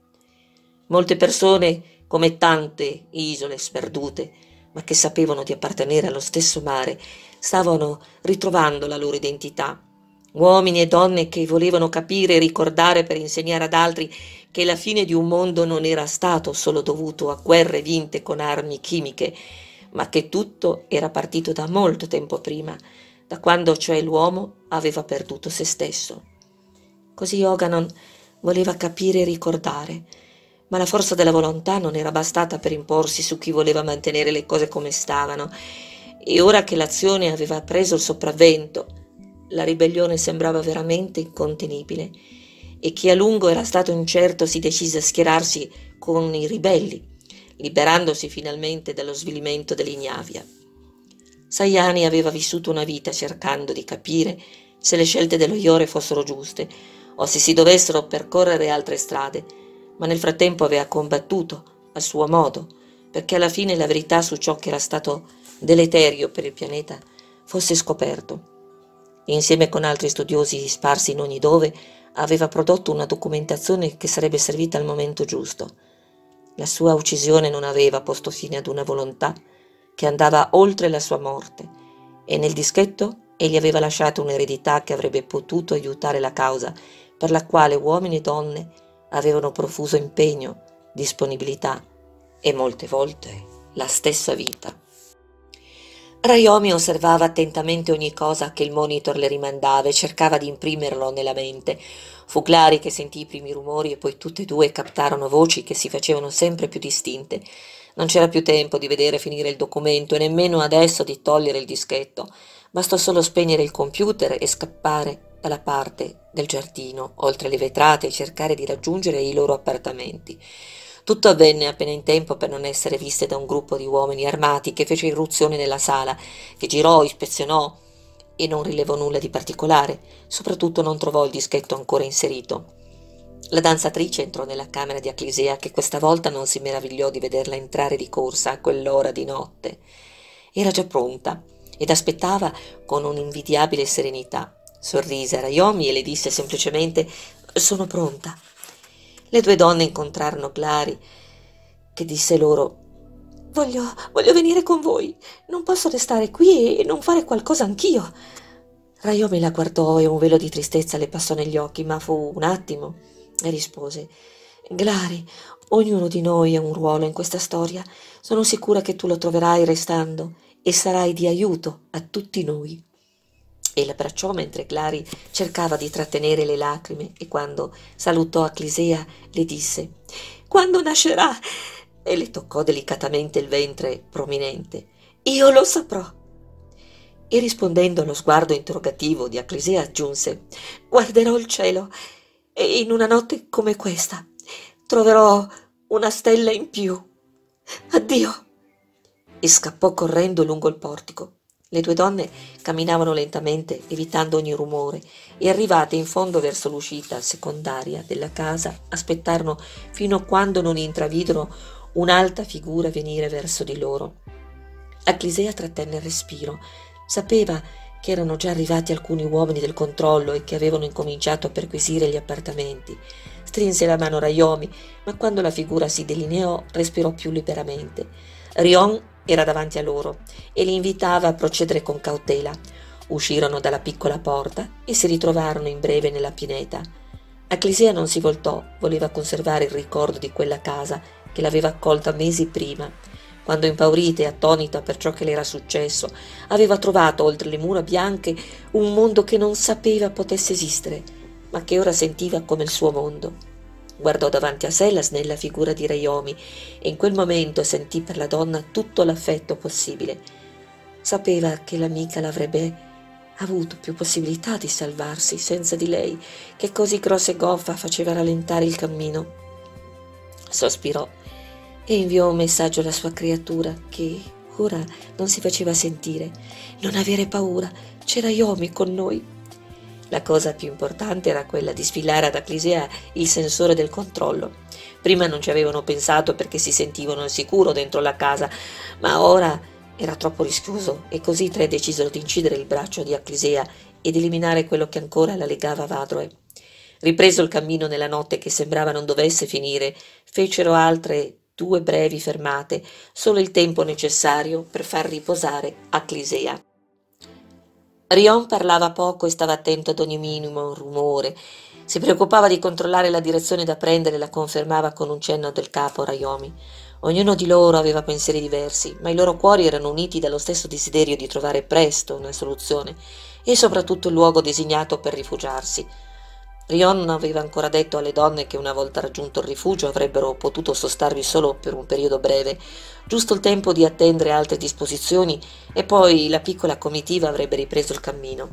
Molte persone, come tante isole sperdute, ma che sapevano di appartenere allo stesso mare, stavano ritrovando la loro identità. Uomini e donne che volevano capire e ricordare per insegnare ad altri che la fine di un mondo non era stato solo dovuto a guerre vinte con armi chimiche, ma che tutto era partito da molto tempo prima, da quando cioè l'uomo aveva perduto se stesso. Così Oganon voleva capire e ricordare, ma la forza della volontà non era bastata per imporsi su chi voleva mantenere le cose come stavano, e ora che l'azione aveva preso il sopravvento, la ribellione sembrava veramente incontenibile, e chi a lungo era stato incerto si decise a schierarsi con i ribelli, liberandosi finalmente dallo svilimento dell'ignavia. Sayani aveva vissuto una vita cercando di capire se le scelte dello Iore fossero giuste o se si dovessero percorrere altre strade, ma nel frattempo aveva combattuto a suo modo perché alla fine la verità su ciò che era stato deleterio per il pianeta fosse scoperto. Insieme con altri studiosi sparsi in ogni dove, aveva prodotto una documentazione che sarebbe servita al momento giusto. La sua uccisione non aveva posto fine ad una volontà che andava oltre la sua morte, e nel dischetto egli aveva lasciato un'eredità che avrebbe potuto aiutare la causa per la quale uomini e donne avevano profuso impegno, disponibilità e molte volte la stessa vita. Rayomi osservava attentamente ogni cosa che il monitor le rimandava e cercava di imprimerlo nella mente. Fu Clary che sentì i primi rumori e poi tutte e due captarono voci che si facevano sempre più distinte. Non c'era più tempo di vedere finire il documento e nemmeno adesso di togliere il dischetto. Bastò solo spegnere il computer e scappare dalla parte del giardino, oltre le vetrate, e cercare di raggiungere i loro appartamenti. Tutto avvenne appena in tempo per non essere viste da un gruppo di uomini armati che fece irruzione nella sala, che girò, ispezionò e non rilevò nulla di particolare, soprattutto non trovò il dischetto ancora inserito. La danzatrice entrò nella camera di Aclisea, che questa volta non si meravigliò di vederla entrare di corsa a quell'ora di notte. Era già pronta ed aspettava con un'invidiabile serenità. Sorrise a Raiomi e le disse semplicemente: «Sono pronta». Le due donne incontrarono Clary, che disse loro: Voglio venire con voi. Non posso restare qui e non fare qualcosa anch'io». Raiomi la guardò e un velo di tristezza le passò negli occhi, ma fu un attimo e rispose: «Clary, ognuno di noi ha un ruolo in questa storia. Sono sicura che tu lo troverai restando e sarai di aiuto a tutti noi». E l'abbracciò mentre Clary cercava di trattenere le lacrime e quando salutò Aclisea le disse: «Quando nascerà?» e le toccò delicatamente il ventre prominente. «Io lo saprò». E rispondendo allo sguardo interrogativo di Aclisea aggiunse: «Guarderò il cielo e in una notte come questa troverò una stella in più. Addio!» E scappò correndo lungo il portico. Le due donne camminavano lentamente, evitando ogni rumore, e arrivate in fondo verso l'uscita secondaria della casa, aspettarono fino a quando non intravidero un'alta figura venire verso di loro. Aclisea trattenne il respiro. Sapeva che erano già arrivati alcuni uomini del controllo e che avevano incominciato a perquisire gli appartamenti. Strinse la mano Raiomi, ma quando la figura si delineò respirò più liberamente. Rion era davanti a loro e li invitava a procedere con cautela. Uscirono dalla piccola porta e si ritrovarono in breve nella pineta. Aclisea non si voltò, voleva conservare il ricordo di quella casa che l'aveva accolta mesi prima, quando, impaurita e attonita per ciò che le era successo, aveva trovato oltre le mura bianche un mondo che non sapeva potesse esistere, ma che ora sentiva come il suo mondo. Guardò davanti a sé la snella figura di Raiomi e in quel momento sentì per la donna tutto l'affetto possibile. Sapeva che l'amica l'avrebbe avuto più possibilità di salvarsi senza di lei, che così grossa e goffa faceva rallentare il cammino. Sospirò e inviò un messaggio alla sua creatura, che ora non si faceva sentire: «Non avere paura, c'è Raiomi con noi». La cosa più importante era quella di sfilare ad Aclisea il sensore del controllo. Prima non ci avevano pensato perché si sentivano al sicuro dentro la casa, ma ora era troppo rischioso e così i tre decisero di incidere il braccio di Aclisea ed eliminare quello che ancora la legava a Vadroe. Ripreso il cammino nella notte che sembrava non dovesse finire, fecero altre 2 brevi fermate, solo il tempo necessario per far riposare Aclisea. Rion parlava poco e stava attento ad ogni minimo rumore. Si preoccupava di controllare la direzione da prendere e la confermava con un cenno del capo a Raiomi. Ognuno di loro aveva pensieri diversi, ma i loro cuori erano uniti dallo stesso desiderio di trovare presto una soluzione e soprattutto il luogo designato per rifugiarsi. Rion aveva ancora detto alle donne che una volta raggiunto il rifugio avrebbero potuto sostarvi solo per un periodo breve, giusto il tempo di attendere altre disposizioni e poi la piccola comitiva avrebbe ripreso il cammino.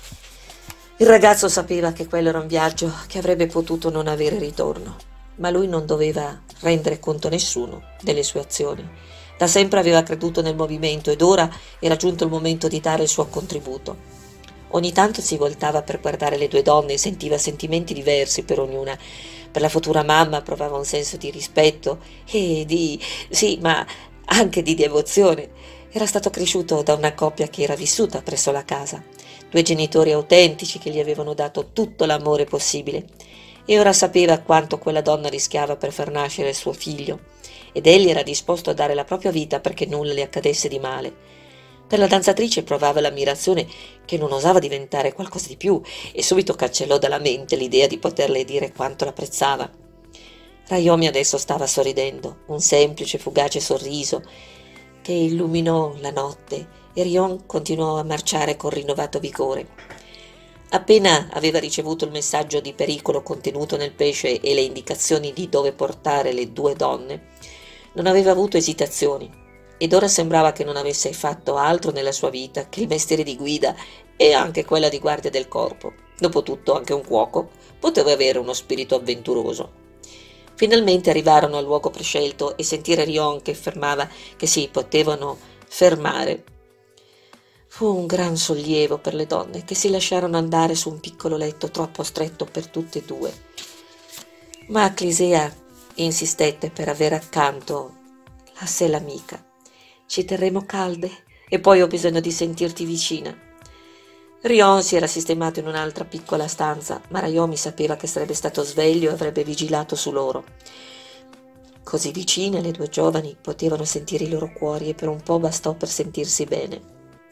Il ragazzo sapeva che quello era un viaggio che avrebbe potuto non avere ritorno, ma lui non doveva rendere conto a nessuno delle sue azioni. Da sempre aveva creduto nel movimento ed ora era giunto il momento di dare il suo contributo. Ogni tanto si voltava per guardare le 2 donne e sentiva sentimenti diversi per ognuna. Per la futura mamma provava un senso di rispetto e sì, ma anche di devozione. Era stato cresciuto da una coppia che era vissuta presso la casa, 2 genitori autentici che gli avevano dato tutto l'amore possibile. E ora sapeva quanto quella donna rischiava per far nascere il suo figlio, ed egli era disposto a dare la propria vita perché nulla le accadesse di male. Per la danzatrice provava l'ammirazione che non osava diventare qualcosa di più e subito cancellò dalla mente l'idea di poterle dire quanto l'apprezzava. Raiomi adesso stava sorridendo, un semplice, fugace sorriso che illuminò la notte, e Rion continuò a marciare con rinnovato vigore. Appena aveva ricevuto il messaggio di pericolo contenuto nel pesce e le indicazioni di dove portare le 2 donne, Non aveva avuto esitazioni ed ora sembrava che non avesse fatto altro nella sua vita che il mestiere di guida e anche quella di guardia del corpo. Dopotutto anche un cuoco poteva avere uno spirito avventuroso. Finalmente arrivarono al luogo prescelto e sentire Rion che affermava che si potevano fermare. Fu un gran sollievo per le donne che si lasciarono andare su un piccolo letto troppo stretto per tutte e due. Ma Clisea insistette per avere accanto la sella amica. Ci terremo calde e poi ho bisogno di sentirti vicina. Rion si era sistemato in un'altra piccola stanza, ma Rayomi sapeva che sarebbe stato sveglio e avrebbe vigilato su loro. Così vicine le due giovani potevano sentire i loro cuori e per un po' bastò per sentirsi bene.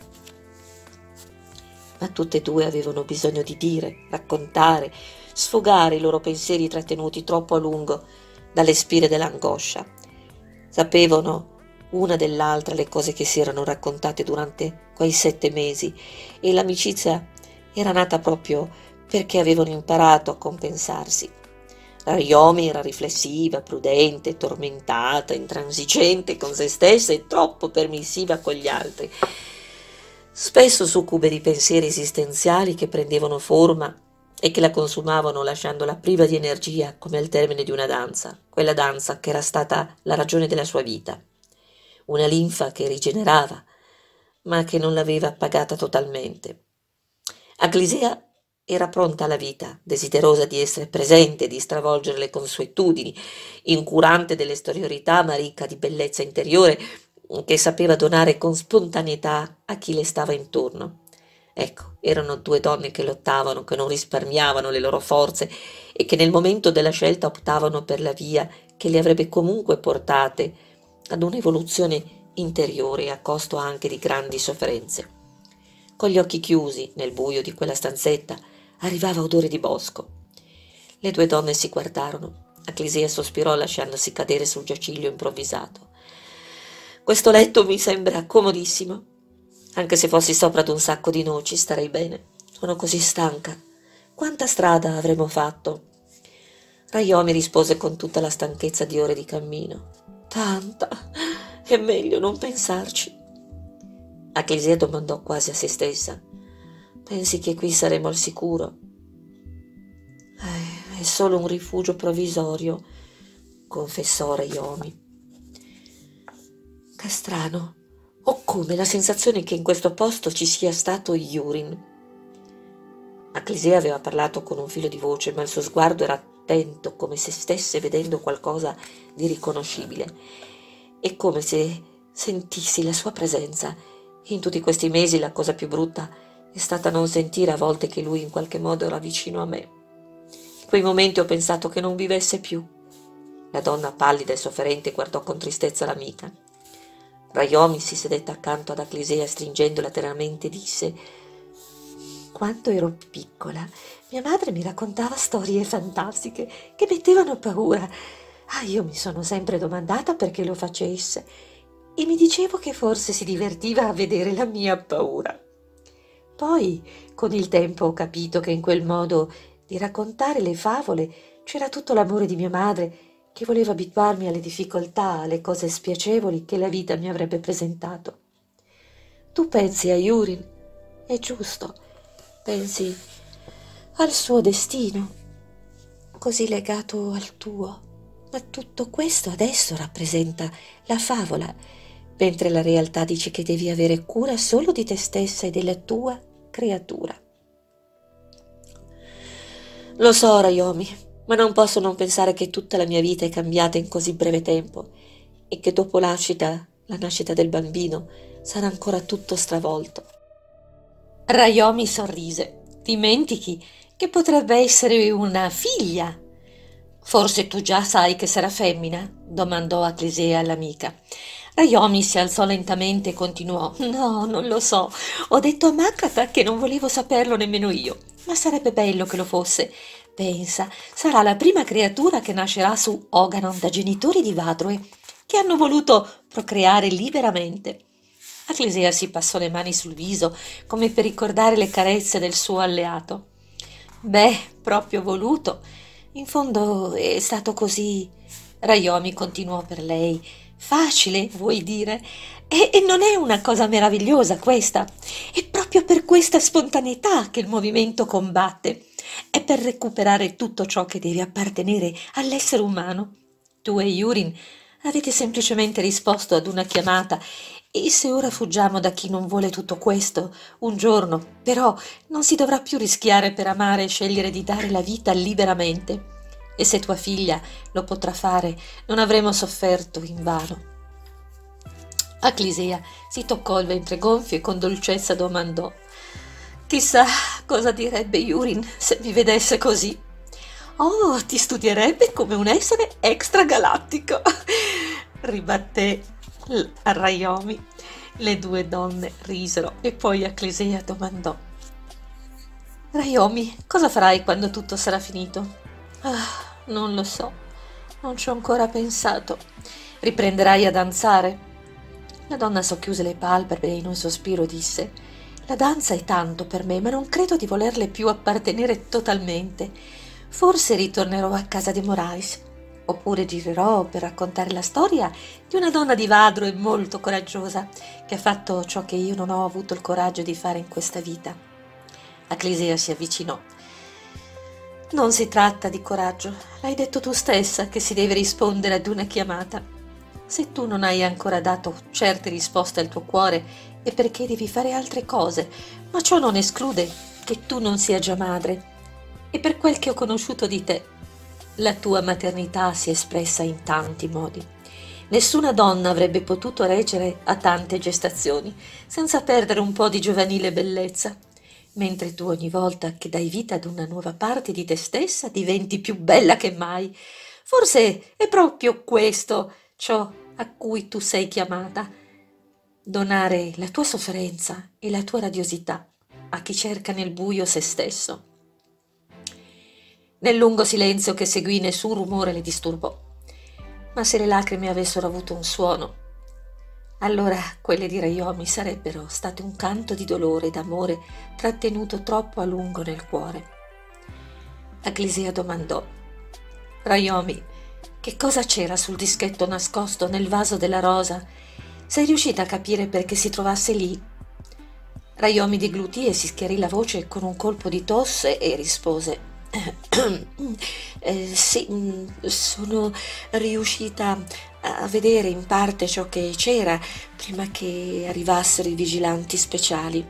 Ma tutte e due avevano bisogno di dire, raccontare, sfogare i loro pensieri trattenuti troppo a lungo dalle spire dell'angoscia. Sapevano una dell'altra le cose che si erano raccontate durante quei 7 mesi e l'amicizia era nata proprio perché avevano imparato a compensarsi. Rayomi era riflessiva, prudente, tormentata, intransigente con se stessa e troppo permissiva con gli altri. Spesso succube di pensieri esistenziali che prendevano forma e che la consumavano lasciandola priva di energia come al termine di una danza, quella danza che era stata la ragione della sua vita. Una linfa che rigenerava, ma che non l'aveva appagata totalmente. Aglisea era pronta alla vita, desiderosa di essere presente, di stravolgere le consuetudini, incurante dell'esteriorità ma ricca di bellezza interiore, che sapeva donare con spontaneità a chi le stava intorno. Ecco, erano due donne che lottavano, che non risparmiavano le loro forze e che nel momento della scelta optavano per la via che le avrebbe comunque portate ad un'evoluzione interiore a costo anche di grandi sofferenze. Con gli occhi chiusi, nel buio di quella stanzetta, arrivava odore di bosco. Le due donne si guardarono. Aclisea sospirò lasciandosi cadere sul giaciglio improvvisato. Questo letto mi sembra comodissimo. Anche se fossi sopra ad un sacco di noci starei bene. Sono così stanca. Quanta strada avremo fatto? Rayomi rispose con tutta la stanchezza di ore di cammino. Tanta. È meglio non pensarci. Aclisea domandò quasi a se stessa. Pensi che qui saremo al sicuro? È solo un rifugio provvisorio, confessò Rayomi. Che strano. Ho come la sensazione che in questo posto ci sia stato Yurin. Aclisea aveva parlato con un filo di voce, ma il suo sguardo era attento, come se stesse vedendo qualcosa di riconoscibile. E come se sentissi la sua presenza. In tutti questi mesi la cosa più brutta è stata non sentire a volte che lui in qualche modo era vicino a me. In quei momenti ho pensato che non vivesse più. La donna pallida e sofferente guardò con tristezza l'amica. Rayomi si sedette accanto ad Aclisea stringendola teneramente e disse: quando ero piccola mia madre mi raccontava storie fantastiche che mettevano paura. Io mi sono sempre domandata perché lo facesse e mi dicevo che forse si divertiva a vedere la mia paura. Poi con il tempo ho capito che in quel modo di raccontare le favole c'era tutto l'amore di mia madre che voleva abituarmi alle difficoltà, alle cose spiacevoli che la vita mi avrebbe presentato. Tu pensi a Yurin, è giusto, pensi al suo destino, così legato al tuo, ma tutto questo adesso rappresenta la favola, mentre la realtà dice che devi avere cura solo di te stessa e della tua creatura. Lo so, Rayomi, ma non posso non pensare che tutta la mia vita è cambiata in così breve tempo e che dopo la nascita del bambino sarà ancora tutto stravolto. Rayomi sorrise. Dimentichi che potrebbe essere una figlia. Forse tu già sai che sarà femmina? Domandò Aclisea all'amica. Rayomi si alzò lentamente e continuò. No, non lo so. Ho detto a Makrata che non volevo saperlo nemmeno io, ma sarebbe bello che lo fosse. Pensa, sarà la prima creatura che nascerà su Oganon da genitori di Vadrue, che hanno voluto procreare liberamente. Aclisea si passò le mani sul viso, come per ricordare le carezze del suo alleato. Beh, proprio voluto. In fondo è stato così. Rayomi continuò per lei, Facile, vuoi dire? E non è una cosa meravigliosa questa? È proprio per questa spontaneità che il movimento combatte. È per recuperare tutto ciò che deve appartenere all'essere umano. Tu e Yurin avete semplicemente risposto ad una chiamata e se ora fuggiamo da chi non vuole tutto questo, un giorno, però, non si dovrà più rischiare per amare e scegliere di dare la vita liberamente. E se tua figlia lo potrà fare, non avremo sofferto invano. Aclisea si toccò il ventre gonfio e con dolcezza domandò: chissà cosa direbbe Yurin se mi vedesse così. Oh, ti studierebbe come un essere extragalattico, ribatté Raiomi. Le due donne risero e poi Aclisea domandò: Raiomi, cosa farai quando tutto sarà finito? Ah, non lo so, non ci ho ancora pensato. Riprenderai a danzare? La donna socchiuse le palpebre e in un sospiro disse: la danza è tanto per me, ma non credo di volerle più appartenere totalmente. Forse ritornerò a casa di Morais, oppure girerò per raccontare la storia di una donna di Vadro e molto coraggiosa, che ha fatto ciò che io non ho avuto il coraggio di fare in questa vita. Aclisea si avvicinò. Non si tratta di coraggio, l'hai detto tu stessa che si deve rispondere ad una chiamata. Se tu non hai ancora dato certe risposte al tuo cuore è perché devi fare altre cose, ma ciò non esclude che tu non sia già madre. E per quel che ho conosciuto di te, la tua maternità si è espressa in tanti modi. Nessuna donna avrebbe potuto reggere a tante gestazioni senza perdere un po' di giovanile bellezza, mentre tu ogni volta che dai vita ad una nuova parte di te stessa diventi più bella che mai. Forse è proprio questo ciò a cui tu sei chiamata: donare la tua sofferenza e la tua radiosità a chi cerca nel buio se stesso. Nel lungo silenzio che seguì nessun rumore le disturbò, ma se le lacrime avessero avuto un suono, allora quelle di Raiomi sarebbero state un canto di dolore e d'amore trattenuto troppo a lungo nel cuore. Aclisea domandò: Raiomi, che cosa c'era sul dischetto nascosto nel vaso della rosa? Sei riuscita a capire perché si trovasse lì? Raiomi deglutì e si schiarì la voce con un colpo di tosse e rispose: sì, sono riuscita a vedere in parte ciò che c'era prima che arrivassero i vigilanti speciali.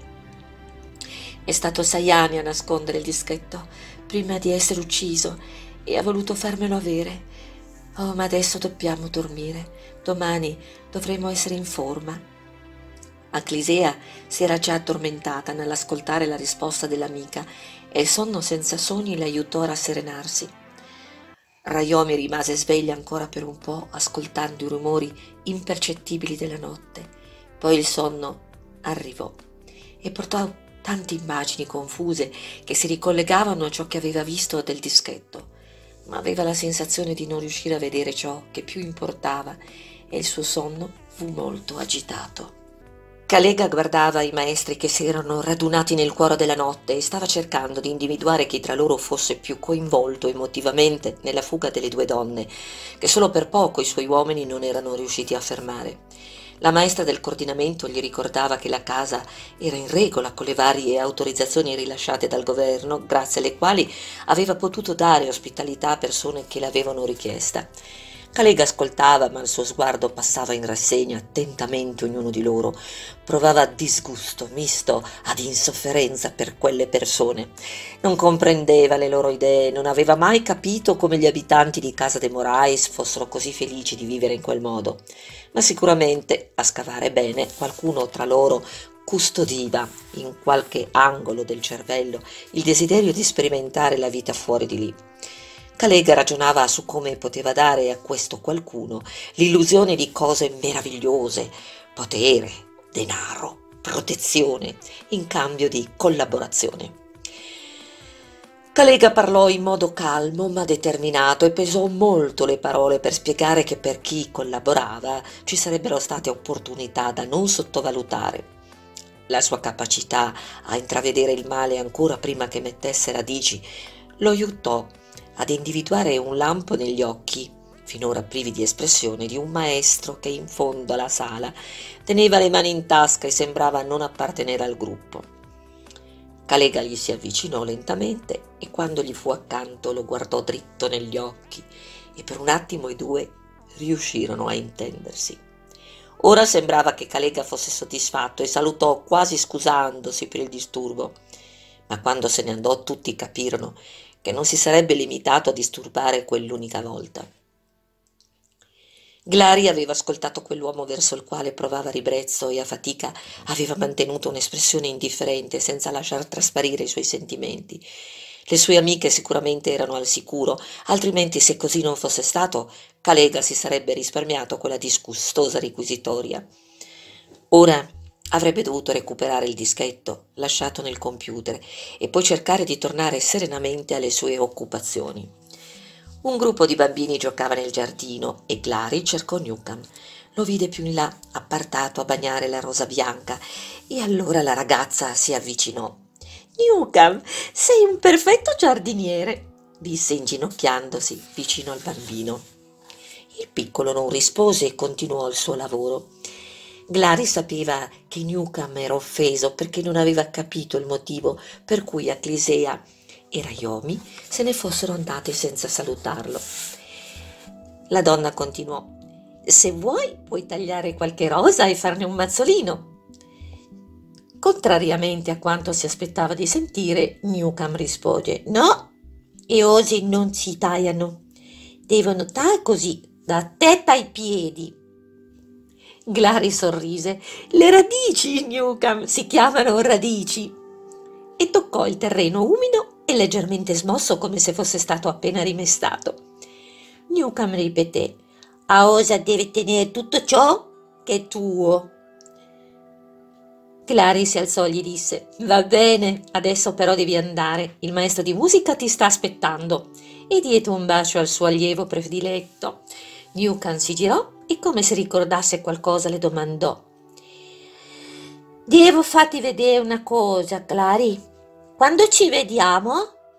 È stato Sayani a nascondere il dischetto prima di essere ucciso e ha voluto farmelo avere. Oh, ma adesso dobbiamo dormire. Domani dovremo essere in forma. Aclisea si era già addormentata nell'ascoltare la risposta dell'amica e il sonno senza sogni le aiutò a rasserenarsi. Raiomi rimase sveglia ancora per un po', ascoltando i rumori impercettibili della notte. Poi il sonno arrivò e portò tante immagini confuse che si ricollegavano a ciò che aveva visto del dischetto, ma aveva la sensazione di non riuscire a vedere ciò che più importava e il suo sonno fu molto agitato. Calega guardava i maestri che si erano radunati nel cuore della notte e stava cercando di individuare chi tra loro fosse più coinvolto emotivamente nella fuga delle due donne, che solo per poco i suoi uomini non erano riusciti a fermare. La maestra del coordinamento gli ricordava che la casa era in regola con le varie autorizzazioni rilasciate dal governo, grazie alle quali aveva potuto dare ospitalità a persone che l'avevano richiesta. Calega ascoltava, ma il suo sguardo passava in rassegna attentamente ognuno di loro. Provava disgusto misto ad insofferenza per quelle persone. Non comprendeva le loro idee, non aveva mai capito come gli abitanti di Casa de Morais fossero così felici di vivere in quel modo. Ma sicuramente, a scavare bene, qualcuno tra loro custodiva in qualche angolo del cervello il desiderio di sperimentare la vita fuori di lì. Calega ragionava su come poteva dare a questo qualcuno l'illusione di cose meravigliose, potere, denaro, protezione, in cambio di collaborazione. Calega parlò in modo calmo ma determinato e pesò molto le parole per spiegare che per chi collaborava ci sarebbero state opportunità da non sottovalutare. La sua capacità a intravedere il male ancora prima che mettesse radici lo aiutò ad individuare un lampo negli occhi finora privi di espressione, di un maestro che in fondo alla sala teneva le mani in tasca e sembrava non appartenere al gruppo. Calega gli si avvicinò lentamente e quando gli fu accanto lo guardò dritto negli occhi e per un attimo i due riuscirono a intendersi. Ora sembrava che Calega fosse soddisfatto e salutò quasi scusandosi per il disturbo, ma quando se ne andò tutti capirono che non si sarebbe limitato a disturbare quell'unica volta. Glari aveva ascoltato quell'uomo verso il quale provava ribrezzo e a fatica aveva mantenuto un'espressione indifferente senza lasciar trasparire i suoi sentimenti. Le sue amiche sicuramente erano al sicuro, altrimenti se così non fosse stato, Calega si sarebbe risparmiato quella disgustosa requisitoria. Ora avrebbe dovuto recuperare il dischetto lasciato nel computer e poi cercare di tornare serenamente alle sue occupazioni. Un gruppo di bambini giocava nel giardino e Glari cercò Newcomb. Lo vide più in là, appartato a bagnare la rosa bianca, e allora la ragazza si avvicinò. «Newcomb, sei un perfetto giardiniere», disse inginocchiandosi vicino al bambino. Il piccolo non rispose e continuò il suo lavoro. Glari sapeva che Newcomb era offeso perché non aveva capito il motivo per cui Aclisea e Raiomi se ne fossero andate senza salutarlo. La donna continuò: «Se vuoi puoi tagliare qualche rosa e farne un mazzolino». Contrariamente a quanto si aspettava di sentire, Newcomb rispose: «No, i rosi non si tagliano, devono stare così, da testa ai piedi». Glari sorrise. «Le radici, Newcomb, si chiamano radici», e toccò il terreno umido e leggermente smosso come se fosse stato appena rimestato. Newcomb ripeté: «A rosa deve tenere tutto ciò che è tuo». Glari si alzò e gli disse: «Va bene, adesso però devi andare, il maestro di musica ti sta aspettando», e diede un bacio al suo allievo prediletto. Newcomb si girò e, come se ricordasse qualcosa, le domandò: «Devo farti vedere una cosa, Glari. Quando ci vediamo?»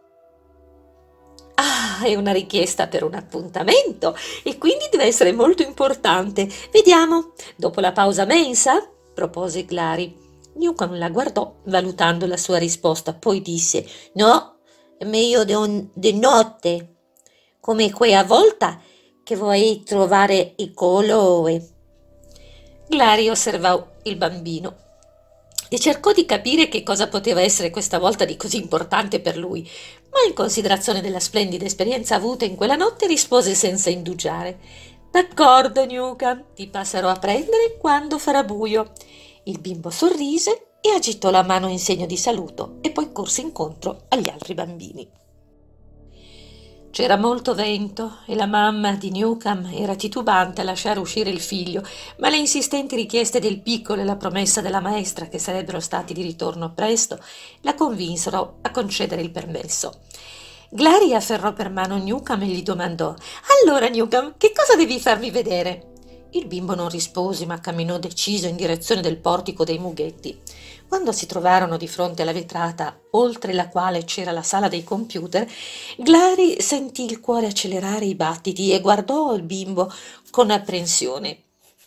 «Ah, è una richiesta per un appuntamento e quindi deve essere molto importante. Vediamo, dopo la pausa mensa?» propose Glari. Newcomb la guardò, valutando la sua risposta, poi disse: «No, è meglio di notte, come quella volta che vorrei trovare il colore». Glari osservò il bambino e cercò di capire che cosa poteva essere questa volta di così importante per lui, ma in considerazione della splendida esperienza avuta in quella notte rispose senza indugiare: «D'accordo, Newcomb, ti passerò a prendere quando farà buio». Il bimbo sorrise e agitò la mano in segno di saluto e poi corse incontro agli altri bambini. C'era molto vento e la mamma di Newcomb era titubante a lasciare uscire il figlio, ma le insistenti richieste del piccolo e la promessa della maestra che sarebbero stati di ritorno presto la convinsero a concedere il permesso. Glari afferrò per mano Newcomb e gli domandò: «Allora, Newcomb, che cosa devi farmi vedere?» Il bimbo non rispose, ma camminò deciso in direzione del portico dei Mughetti. Quando si trovarono di fronte alla vetrata, oltre la quale c'era la sala dei computer, Glari sentì il cuore accelerare i battiti e guardò il bimbo con apprensione.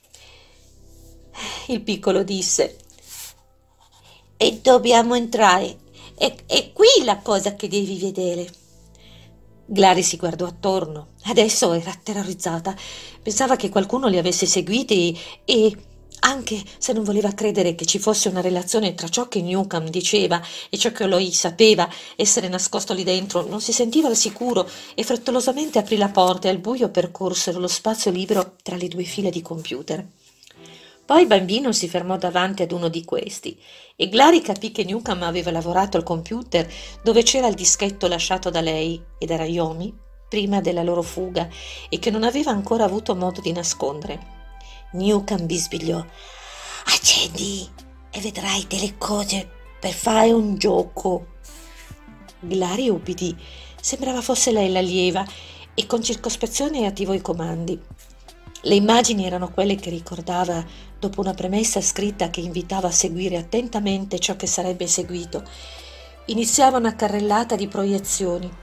Il piccolo disse: «E dobbiamo entrare. È qui la cosa che devi vedere». Glari si guardò attorno. Adesso era terrorizzata. Pensava che qualcuno li avesse seguiti e anche se non voleva credere che ci fosse una relazione tra ciò che Newcomb diceva e ciò che lui sapeva essere nascosto lì dentro, non si sentiva al sicuro e frettolosamente aprì la porta e al buio percorsero lo spazio libero tra le due file di computer. Poi il bambino si fermò davanti ad uno di questi e Glari capì che Newcomb aveva lavorato al computer dove c'era il dischetto lasciato da lei e da Raiomi prima della loro fuga e che non aveva ancora avuto modo di nascondere. Newcomb bisbigliò: «Accendi e vedrai delle cose per fare un gioco». Glari ubbidì. Sembrava fosse lei l'allieva e con circospezione attivò i comandi. Le immagini erano quelle che ricordava dopo una premessa scritta che invitava a seguire attentamente ciò che sarebbe seguito. Iniziava una carrellata di proiezioni.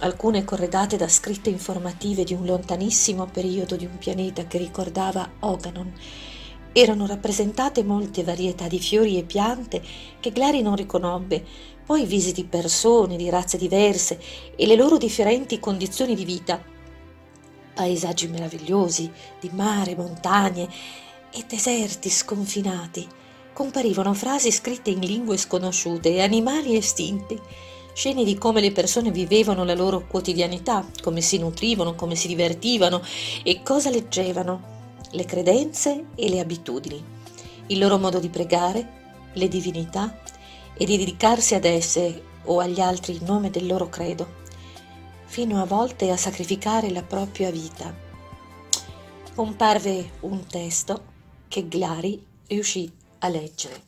alcune corredate da scritte informative di un lontanissimo periodo di un pianeta che ricordava Oganon. Erano rappresentate molte varietà di fiori e piante che Glary non riconobbe, poi visi di persone di razze diverse e le loro differenti condizioni di vita. Paesaggi meravigliosi di mare, montagne e deserti sconfinati. Comparivano frasi scritte in lingue sconosciute e animali estinti, scene di come le persone vivevano la loro quotidianità, come si nutrivano, come si divertivano e cosa leggevano, le credenze e le abitudini, il loro modo di pregare, le divinità e di dedicarsi ad esse o agli altri in nome del loro credo, fino a volte a sacrificare la propria vita. Comparve un testo che Glary riuscì a leggere.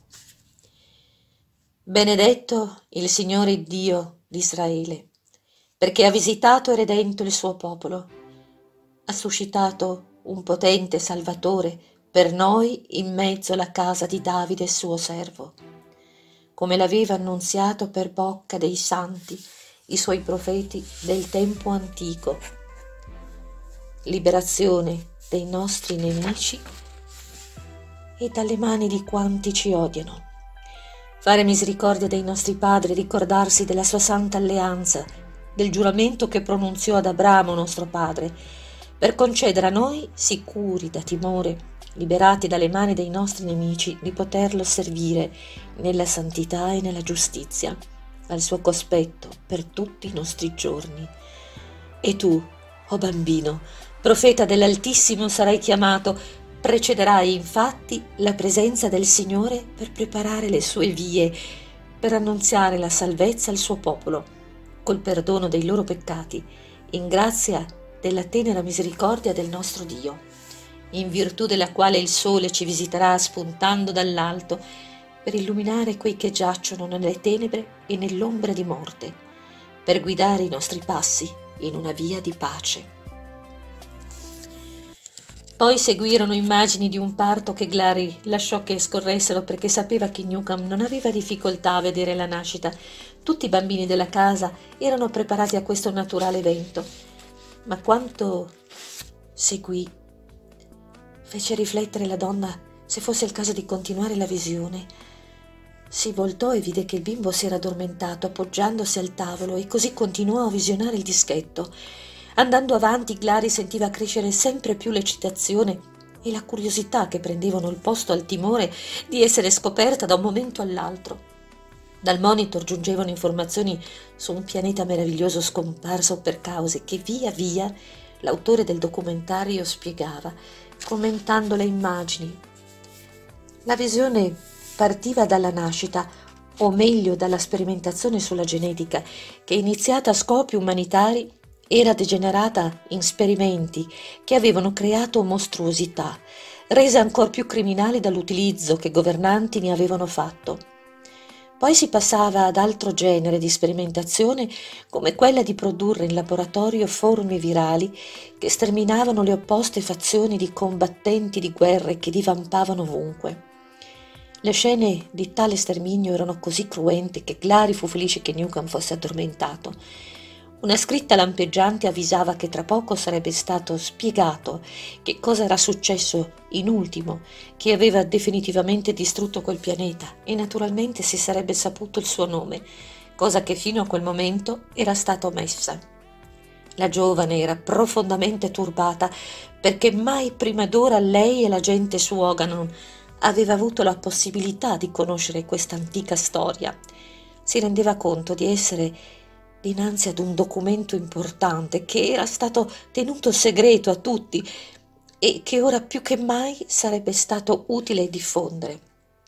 Benedetto il Signore Dio di Israele, perché ha visitato e redento il suo popolo. Ha suscitato un potente Salvatore per noi in mezzo alla casa di Davide suo servo, come l'aveva annunziato per bocca dei santi, i suoi profeti del tempo antico. Liberazione dei nostri nemici e dalle mani di quanti ci odiano. Fare misericordia dei nostri padri, ricordarsi della sua santa alleanza, del giuramento che pronunziò ad Abramo nostro padre, per concedere a noi, sicuri da timore, liberati dalle mani dei nostri nemici, di poterlo servire nella santità e nella giustizia, al suo cospetto per tutti i nostri giorni. E tu, o bambino, profeta dell'Altissimo sarai chiamato. Precederai infatti la presenza del Signore per preparare le sue vie, per annunziare la salvezza al suo popolo, col perdono dei loro peccati, in grazia della tenera misericordia del nostro Dio, in virtù della quale il sole ci visiterà spuntando dall'alto, per illuminare quei che giacciono nelle tenebre e nell'ombra di morte, per guidare i nostri passi in una via di pace. Poi seguirono immagini di un parto che Glary lasciò che scorressero perché sapeva che Newcomb non aveva difficoltà a vedere la nascita. Tutti i bambini della casa erano preparati a questo naturale evento, ma quanto seguì fece riflettere la donna se fosse il caso di continuare la visione. Si voltò e vide che il bimbo si era addormentato appoggiandosi al tavolo e così continuò a visionare il dischetto. Andando avanti, Glary sentiva crescere sempre più l'eccitazione e la curiosità che prendevano il posto al timore di essere scoperta da un momento all'altro. Dal monitor giungevano informazioni su un pianeta meraviglioso scomparso per cause che via via l'autore del documentario spiegava, commentando le immagini. La visione partiva dalla nascita, o meglio dalla sperimentazione sulla genetica, che iniziata a scopi umanitari era degenerata in sperimenti che avevano creato mostruosità, rese ancor più criminali dall'utilizzo che governanti ne avevano fatto. Poi si passava ad altro genere di sperimentazione, come quella di produrre in laboratorio forme virali che sterminavano le opposte fazioni di combattenti di guerre che divampavano ovunque. Le scene di tale sterminio erano così cruente che Glary fu felice che Newcomb fosse addormentato. Una scritta lampeggiante avvisava che tra poco sarebbe stato spiegato che cosa era successo in ultimo, che aveva definitivamente distrutto quel pianeta, e naturalmente si sarebbe saputo il suo nome, cosa che fino a quel momento era stata omessa. La giovane era profondamente turbata perché mai prima d'ora lei e la gente su Oganon aveva avuto la possibilità di conoscere questa antica storia. Si rendeva conto di essere dinanzi ad un documento importante che era stato tenuto segreto a tutti e che ora più che mai sarebbe stato utile diffondere.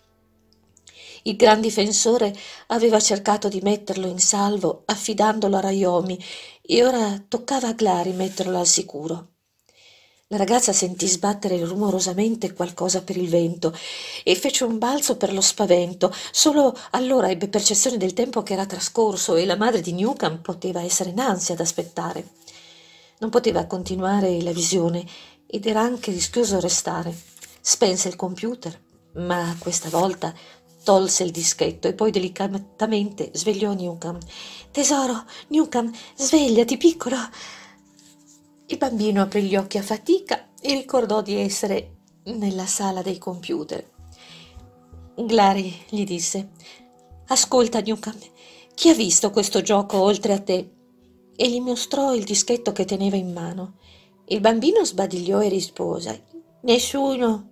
Il gran difensore aveva cercato di metterlo in salvo affidandolo a Rayomi e ora toccava a Glary metterlo al sicuro. La ragazza sentì sbattere rumorosamente qualcosa per il vento e fece un balzo per lo spavento. Solo allora ebbe percezione del tempo che era trascorso e la madre di Newcomb poteva essere in ansia ad aspettare. Non poteva continuare la visione ed era anche rischioso restare. Spense il computer, ma questa volta tolse il dischetto e poi delicatamente svegliò Newcomb. «Tesoro, Newcomb, svegliati, piccolo!» Il bambino aprì gli occhi a fatica e ricordò di essere nella sala dei computer. Glary gli disse: «Ascolta, Newcomb, chi ha visto questo gioco oltre a te?» E gli mostrò il dischetto che teneva in mano. Il bambino sbadigliò e rispose: «Nessuno».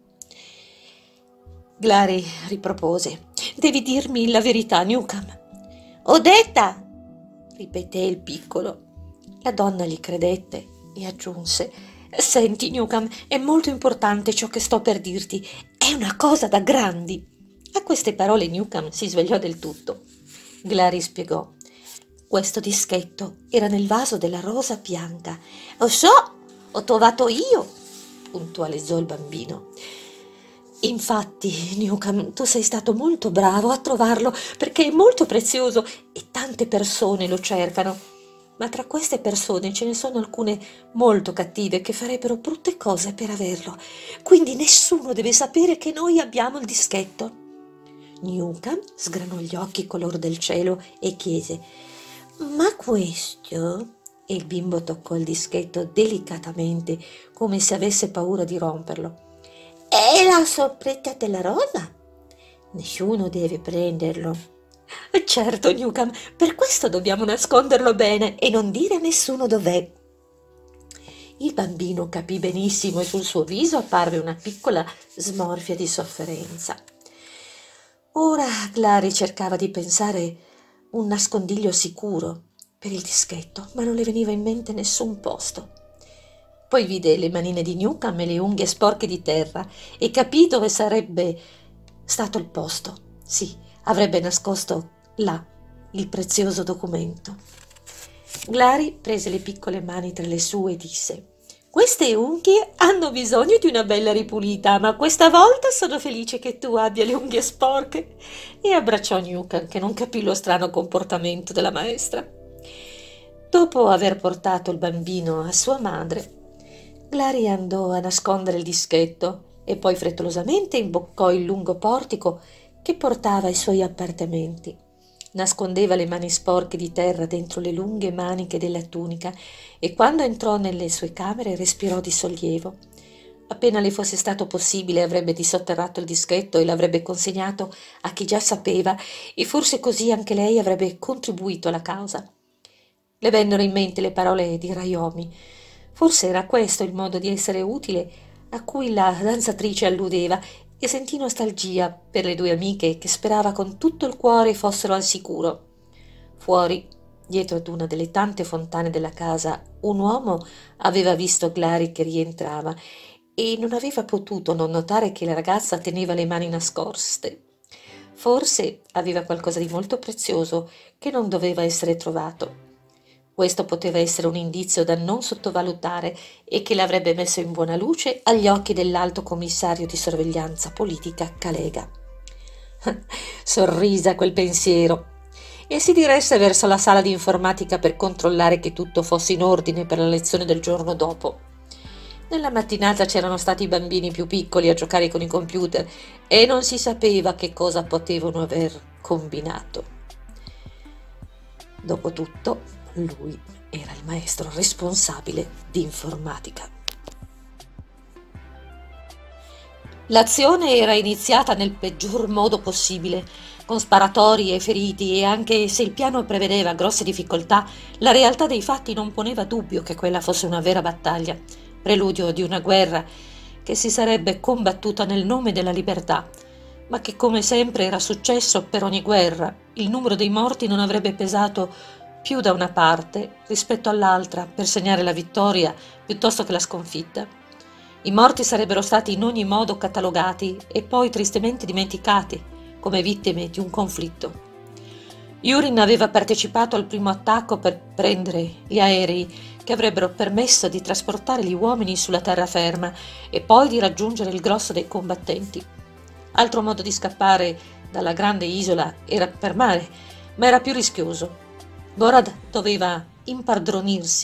Glary ripropose: «Devi dirmi la verità, Newcomb». «Ho detta!» ripeté il piccolo. La donna gli credette e aggiunse: «Senti, Newcomb, è molto importante ciò che sto per dirti. È una cosa da grandi». A queste parole Newcomb si svegliò del tutto. Glary spiegò: «Questo dischetto era nel vaso della rosa bianca». «Lo so, ho trovato io», puntualizzò il bambino. «Infatti, Newcomb, tu sei stato molto bravo a trovarlo perché è molto prezioso e tante persone lo cercano. Ma tra queste persone ce ne sono alcune molto cattive che farebbero brutte cose per averlo. Quindi nessuno deve sapere che noi abbiamo il dischetto». Newcomb sgranò gli occhi color del cielo e chiese: «Ma questo?» E il bimbo toccò il dischetto delicatamente, come se avesse paura di romperlo. «È la sorpresa della rosa? Nessuno deve prenderlo». «Certo, Newcomb, per questo dobbiamo nasconderlo bene e non dire a nessuno dov'è». Il bambino capì benissimo e sul suo viso apparve una piccola smorfia di sofferenza. Ora Glary cercava di pensare un nascondiglio sicuro per il dischetto, ma non le veniva in mente nessun posto. Poi vide le manine di Newcomb e le unghie sporche di terra e capì dove sarebbe stato il posto. Sì, avrebbe nascosto là il prezioso documento. Glary prese le piccole mani tra le sue e disse: «Queste unghie hanno bisogno di una bella ripulita, ma questa volta sono felice che tu abbia le unghie sporche». E abbracciò Newcomb, che non capì lo strano comportamento della maestra. Dopo aver portato il bambino a sua madre, Glary andò a nascondere il dischetto e poi frettolosamente imboccò il lungo portico che portava ai suoi appartamenti. Nascondeva le mani sporche di terra dentro le lunghe maniche della tunica e quando entrò nelle sue camere respirò di sollievo. Appena le fosse stato possibile avrebbe dissotterrato il dischetto e l'avrebbe consegnato a chi già sapeva e forse così anche lei avrebbe contribuito alla causa. Le vennero in mente le parole di Rayomi. Forse era questo il modo di essere utile a cui la danzatrice alludeva e sentì nostalgia per le due amiche che sperava con tutto il cuore fossero al sicuro. Fuori, dietro ad una delle tante fontane della casa, un uomo aveva visto Glary che rientrava e non aveva potuto non notare che la ragazza teneva le mani nascoste. Forse aveva qualcosa di molto prezioso che non doveva essere trovato. Questo poteva essere un indizio da non sottovalutare e che l'avrebbe messo in buona luce agli occhi dell'alto commissario di sorveglianza politica Calega. Sorrise a quel pensiero e si diresse verso la sala di informatica per controllare che tutto fosse in ordine per la lezione del giorno dopo. Nella mattinata c'erano stati i bambini più piccoli a giocare con i computer e non si sapeva che cosa potevano aver combinato. Dopotutto, lui era il maestro responsabile di informatica. L'azione era iniziata nel peggior modo possibile, con sparatori e feriti, e anche se il piano prevedeva grosse difficoltà, la realtà dei fatti non poneva dubbio che quella fosse una vera battaglia, preludio di una guerra che si sarebbe combattuta nel nome della libertà, ma che come sempre era successo per ogni guerra, il numero dei morti non avrebbe pesato più da una parte rispetto all'altra per segnare la vittoria piuttosto che la sconfitta. I morti sarebbero stati in ogni modo catalogati e poi tristemente dimenticati come vittime di un conflitto. Yurin aveva partecipato al primo attacco per prendere gli aerei che avrebbero permesso di trasportare gli uomini sulla terraferma e poi di raggiungere il grosso dei combattenti. Altro modo di scappare dalla grande isola era per mare, ma era più rischioso. Gorad doveva impadronirsi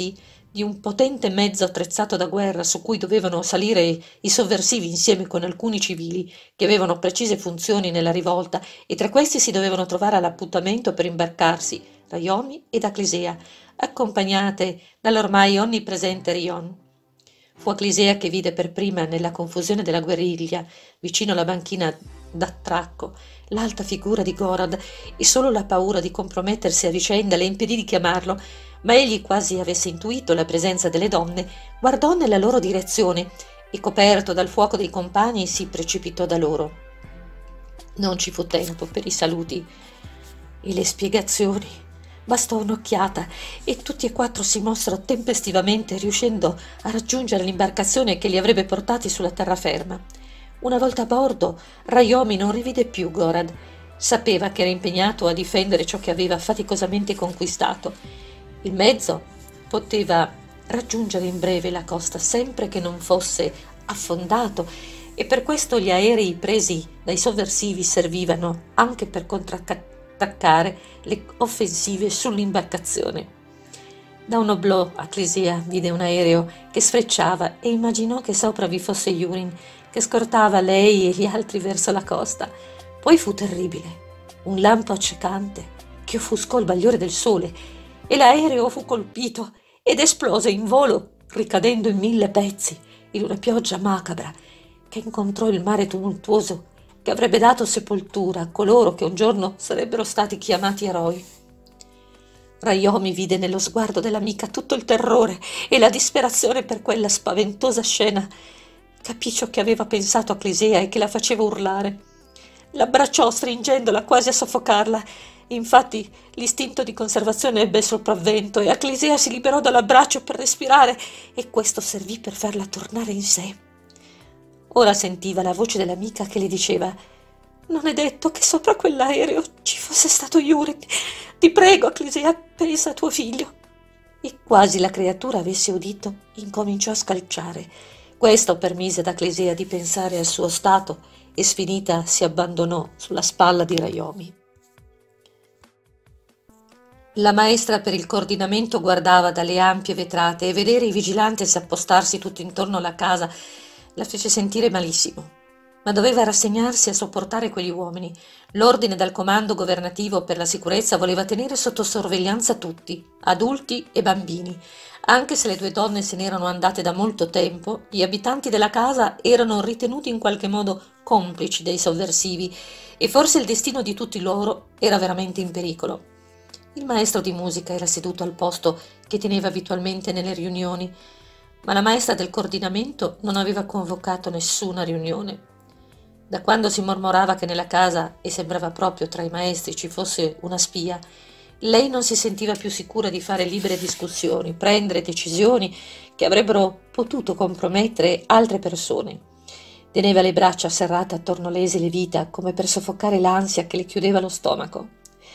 di un potente mezzo attrezzato da guerra su cui dovevano salire i sovversivi insieme con alcuni civili che avevano precise funzioni nella rivolta, e tra questi si dovevano trovare all'appuntamento per imbarcarsi Raiomi ed Aclisea, accompagnate dall'ormai onnipresente Rion. Fu Aclisea che vide per prima, nella confusione della guerriglia, vicino alla banchina d'attracco, l'alta figura di Gorad, e solo la paura di compromettersi a vicenda le impedì di chiamarlo, ma egli, quasi avesse intuito la presenza delle donne, guardò nella loro direzione e, coperto dal fuoco dei compagni, si precipitò da loro. Non ci fu tempo per i saluti e le spiegazioni. Bastò un'occhiata e tutti e quattro si mossero tempestivamente, riuscendo a raggiungere l'imbarcazione che li avrebbe portati sulla terraferma. Una volta a bordo, Raiomi non rivide più Gorad. Sapeva che era impegnato a difendere ciò che aveva faticosamente conquistato. Il mezzo poteva raggiungere in breve la costa sempre che non fosse affondato, e per questo gli aerei presi dai sovversivi servivano anche per contrattaccare le offensive sull'imbarcazione. Da un oblò Aclisea vide un aereo che sfrecciava e immaginò che sopra vi fosse Yurin, che scortava lei e gli altri verso la costa. Poi fu terribile, un lampo accecante che offuscò il bagliore del sole, e l'aereo fu colpito ed esplose in volo, ricadendo in 1000 pezzi, in una pioggia macabra che incontrò il mare tumultuoso che avrebbe dato sepoltura a coloro che un giorno sarebbero stati chiamati eroi. Raiomi vide nello sguardo dell'amica tutto il terrore e la disperazione per quella spaventosa scena. Capì ciò che aveva pensato Aclisea e che la faceva urlare. L'abbracciò stringendola quasi a soffocarla. Infatti l'istinto di conservazione ebbe il sopravvento e Aclisea si liberò dall'abbraccio per respirare, e questo servì per farla tornare in sé. Ora sentiva la voce dell'amica che le diceva: «Non è detto che sopra quell'aereo ci fosse stato Yurin. Ti prego, Aclisea, pensa a tuo figlio». E quasi la creatura avesse udito, incominciò a scalciare. Questo permise ad Aclisea di pensare al suo stato e, sfinita, si abbandonò sulla spalla di Raiomi. La maestra per il coordinamento guardava dalle ampie vetrate, e vedere i vigilantes appostarsi tutto intorno alla casa la fece sentire malissimo. Ma doveva rassegnarsi a sopportare quegli uomini. L'ordine dal comando governativo per la sicurezza voleva tenere sotto sorveglianza tutti, adulti e bambini. Anche se le due donne se n'erano andate da molto tempo, gli abitanti della casa erano ritenuti in qualche modo complici dei sovversivi, e forse il destino di tutti loro era veramente in pericolo. Il maestro di musica era seduto al posto che teneva abitualmente nelle riunioni, ma la maestra del coordinamento non aveva convocato nessuna riunione. Da quando si mormorava che nella casa, e sembrava proprio tra i maestri, ci fosse una spia, lei non si sentiva più sicura di fare libere discussioni, prendere decisioni che avrebbero potuto compromettere altre persone. Teneva le braccia serrate attorno alle esili vita, come per soffocare l'ansia che le chiudeva lo stomaco.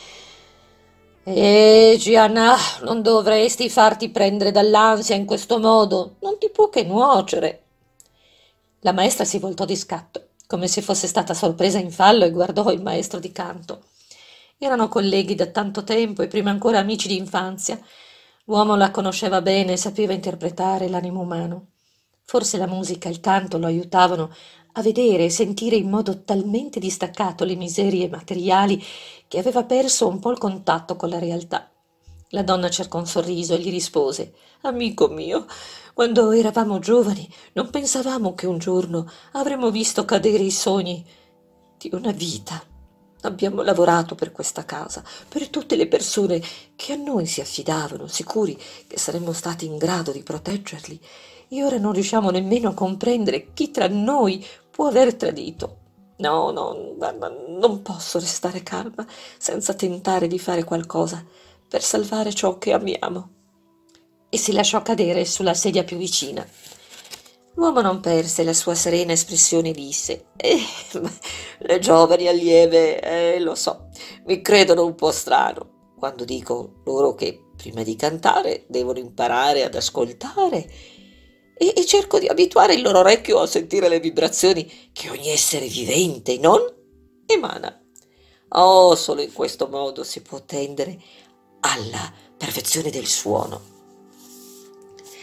Gianna, non dovresti farti prendere dall'ansia in questo modo, non ti può che nuocere». La maestra si voltò di scatto, come se fosse stata sorpresa in fallo, e guardò il maestro di canto. Erano colleghi da tanto tempo e prima ancora amici di infanzia. L'uomo la conosceva bene e sapeva interpretare l'animo umano. Forse la musica e il canto lo aiutavano a vedere e sentire in modo talmente distaccato le miserie materiali che aveva perso un po' il contatto con la realtà. La donna cercò un sorriso e gli rispose: «Amico mio, quando eravamo giovani non pensavamo che un giorno avremmo visto cadere i sogni di una vita. Abbiamo lavorato per questa casa, per tutte le persone che a noi si affidavano, sicuri che saremmo stati in grado di proteggerli, e ora non riusciamo nemmeno a comprendere chi tra noi può aver tradito. No, no, guarda, non posso restare calma senza tentare di fare qualcosa per salvare ciò che amiamo». E si lasciò cadere sulla sedia più vicina. L'uomo non perse la sua serena espressione e disse: le giovani allieve, lo so, mi credono un po' strano quando dico loro che prima di cantare devono imparare ad ascoltare, e cerco di abituare il loro orecchio a sentire le vibrazioni che ogni essere vivente non emana. Oh, solo in questo modo si può tendere alla perfezione del suono.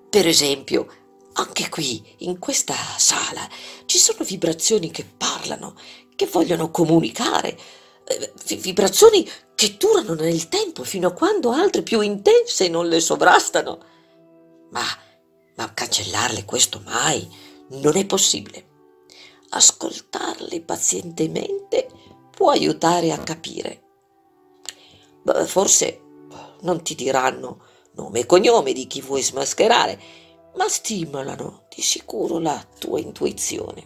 Per esempio, anche qui, in questa sala, ci sono vibrazioni che parlano, che vogliono comunicare, vibrazioni che durano nel tempo fino a quando altre più intense non le sovrastano. Ma, ma cancellarle questo mai non è possibile. Ascoltarle pazientemente può aiutare a capire. Forse non ti diranno nome e cognome di chi vuoi smascherare, ma stimolano di sicuro la tua intuizione.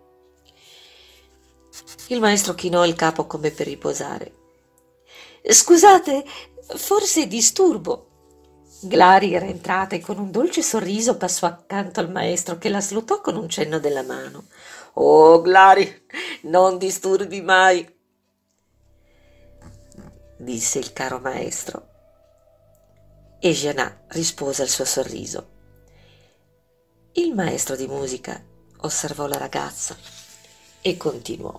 Il maestro chinò il capo come per riposare. Scusate, forse disturbo. Glari era entrata e con un dolce sorriso passò accanto al maestro, che la salutò con un cenno della mano.
Oh, Glari, non disturbi mai,
disse il caro maestro. E Gianà rispose al suo sorriso. Il maestro di musica osservò la ragazza e continuò.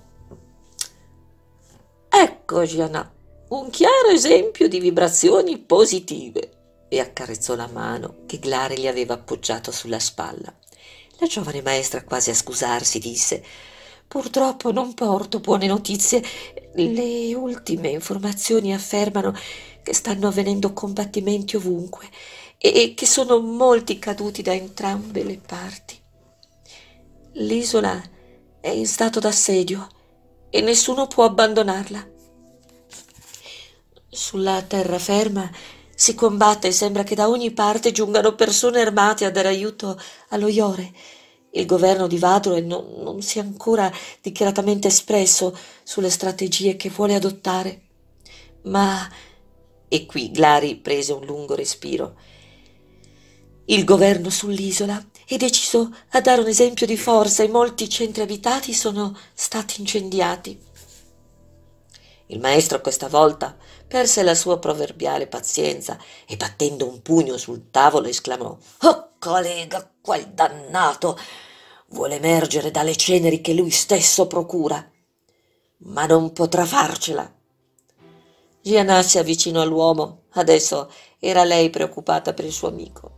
Ecco, Gianà, un chiaro esempio di vibrazioni positive.
E accarezzò la mano che Glari gli aveva appoggiato sulla spalla. La giovane maestra, quasi a scusarsi, disse: purtroppo non porto buone notizie. Le ultime informazioni affermano che stanno avvenendo combattimenti ovunque e che sono molti caduti da entrambe le parti. L'isola è in stato d'assedio e nessuno può abbandonarla. Sulla terraferma si combatte e sembra che da ogni parte giungano persone armate a dare aiuto allo Iore. Il governo di Vadrue non si è ancora dichiaratamente espresso sulle strategie che vuole adottare. Ma, e qui Glari prese un lungo respiro, il governo sull'isola è deciso a dare un esempio di forza e molti centri abitati sono stati incendiati. Il maestro questa volta perse la sua proverbiale pazienza e battendo un pugno sul tavolo esclamò: «Oh, collega, quel dannato vuole emergere dalle ceneri che lui stesso procura, ma non potrà farcela». Gianà si avvicinò all'uomo. Adesso era lei preoccupata per il suo amico.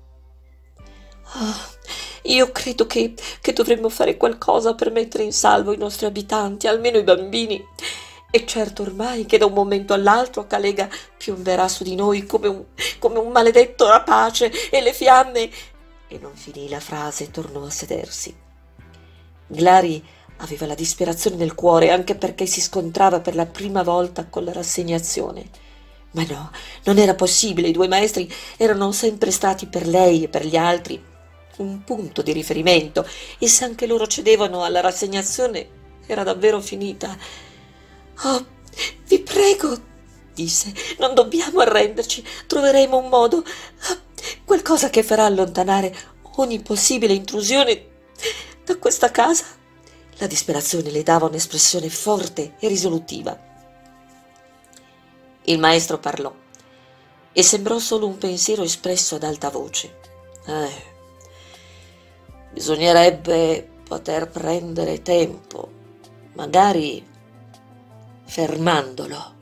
Io credo che dovremmo fare qualcosa per mettere in salvo i nostri abitanti, almeno i bambini. È certo ormai che da un momento all'altro Calega piomberà su di noi come un maledetto rapace e le fiamme. E non finì la frase e tornò a sedersi. Glari aveva la disperazione nel cuore, anche perché si scontrava per la prima volta con la rassegnazione. Ma no, non era possibile, i due maestri erano sempre stati per lei e per gli altri un punto di riferimento, e se anche loro cedevano alla rassegnazione era davvero finita. «Oh, vi prego», disse, «non dobbiamo arrenderci, troveremo un modo, qualcosa che farà allontanare ogni possibile intrusione da questa casa». La disperazione le dava un'espressione forte e risolutiva. Il maestro parlò e sembrò solo un pensiero espresso ad alta voce. Bisognerebbe poter prendere tempo, magari fermandolo.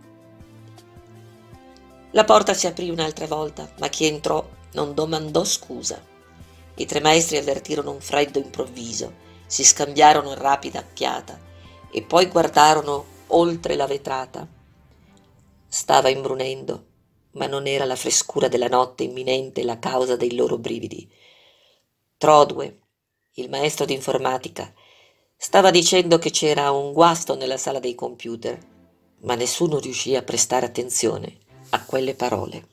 La porta si aprì un'altra volta, ma chi entrò non domandò scusa. I tre maestri avvertirono un freddo improvviso, si scambiarono rapida occhiata e poi guardarono oltre la vetrata. Stava imbrunendo, ma non era la frescura della notte imminente la causa dei loro brividi. Trodue, il maestro d'informatica, stava dicendo che c'era un guasto nella sala dei computer, ma nessuno riuscì a prestare attenzione a quelle parole.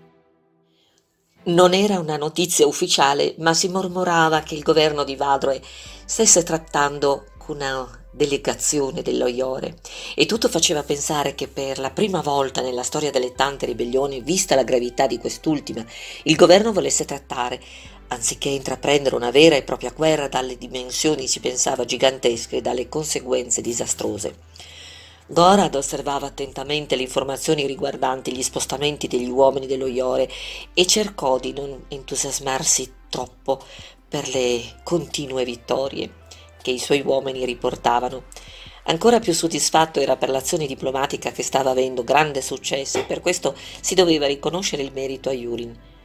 Non era una notizia ufficiale, ma si mormorava che il governo di Vadrue stesse trattando con una delegazione dello Iore, e tutto faceva pensare che per la prima volta nella storia delle tante ribellioni, vista la gravità di quest'ultima, il governo volesse trattare, anziché intraprendere una vera e propria guerra dalle dimensioni, si pensava, gigantesche e dalle conseguenze disastrose. Gorad osservava attentamente le informazioni riguardanti gli spostamenti degli uomini dello Iore e cercò di non entusiasmarsi troppo per le continue vittorie che i suoi uomini riportavano. Ancora più soddisfatto era per l'azione diplomatica che stava avendo grande successo, e per questo si doveva riconoscere il merito a Yurin.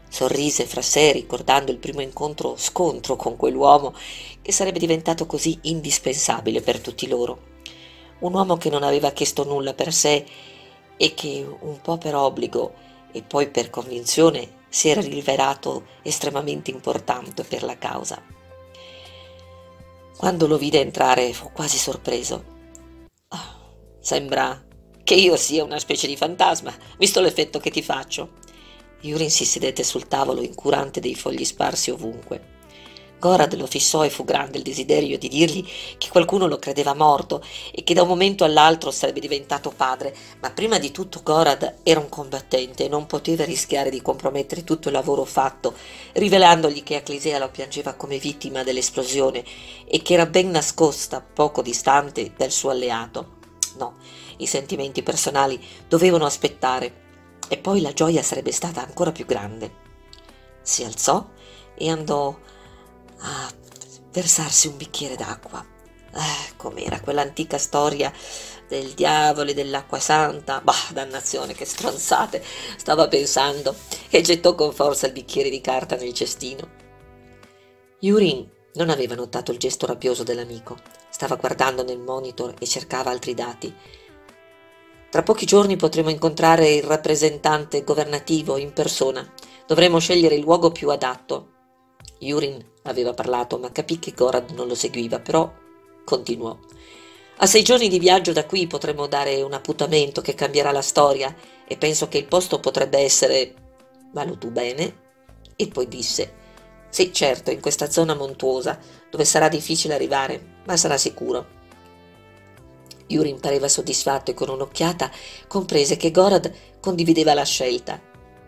Sorrise fra sé ricordando il primo scontro con quell'uomo che sarebbe diventato così indispensabile per tutti loro. Un uomo che non aveva chiesto nulla per sé e che, un po' per obbligo e poi per convinzione, si era rivelato estremamente importante per la causa. Quando lo vide entrare fu quasi sorpreso. «Ah, sembra che io sia una specie di fantasma, visto l'effetto che ti faccio». Yurin si sedette sul tavolo incurante dei fogli sparsi ovunque. Gorad lo fissò e fu grande il desiderio di dirgli che qualcuno lo credeva morto e che da un momento all'altro sarebbe diventato padre, ma prima di tutto Gorad era un combattente e non poteva rischiare di compromettere tutto il lavoro fatto, rivelandogli che Aclisea lo piangeva come vittima dell'esplosione e che era ben nascosta, poco distante dal suo alleato. No, i sentimenti personali dovevano aspettare e poi la gioia sarebbe stata ancora più grande. Si alzò e andò a versarsi un bicchiere d'acqua. Com'era quell'antica storia del diavolo e dell'acqua santa? Bah, dannazione, che stronzate, stava pensando, e gettò con forza il bicchiere di carta nel cestino. Yurin non aveva notato il gesto rabbioso dell'amico. Stava guardando nel monitor e cercava altri dati. Tra pochi giorni potremo incontrare il rappresentante governativo in persona. Dovremo scegliere il luogo più adatto. Yurin aveva parlato, ma capì che Gorad non lo seguiva, però continuò. A 6 giorni di viaggio da qui potremo dare un appuntamento che cambierà la storia e penso che il posto potrebbe essere... Valutò bene e poi disse: sì, certo, in questa zona montuosa, dove sarà difficile arrivare, ma sarà sicuro. Yurin pareva soddisfatto e con un'occhiata comprese che Gorad condivideva la scelta.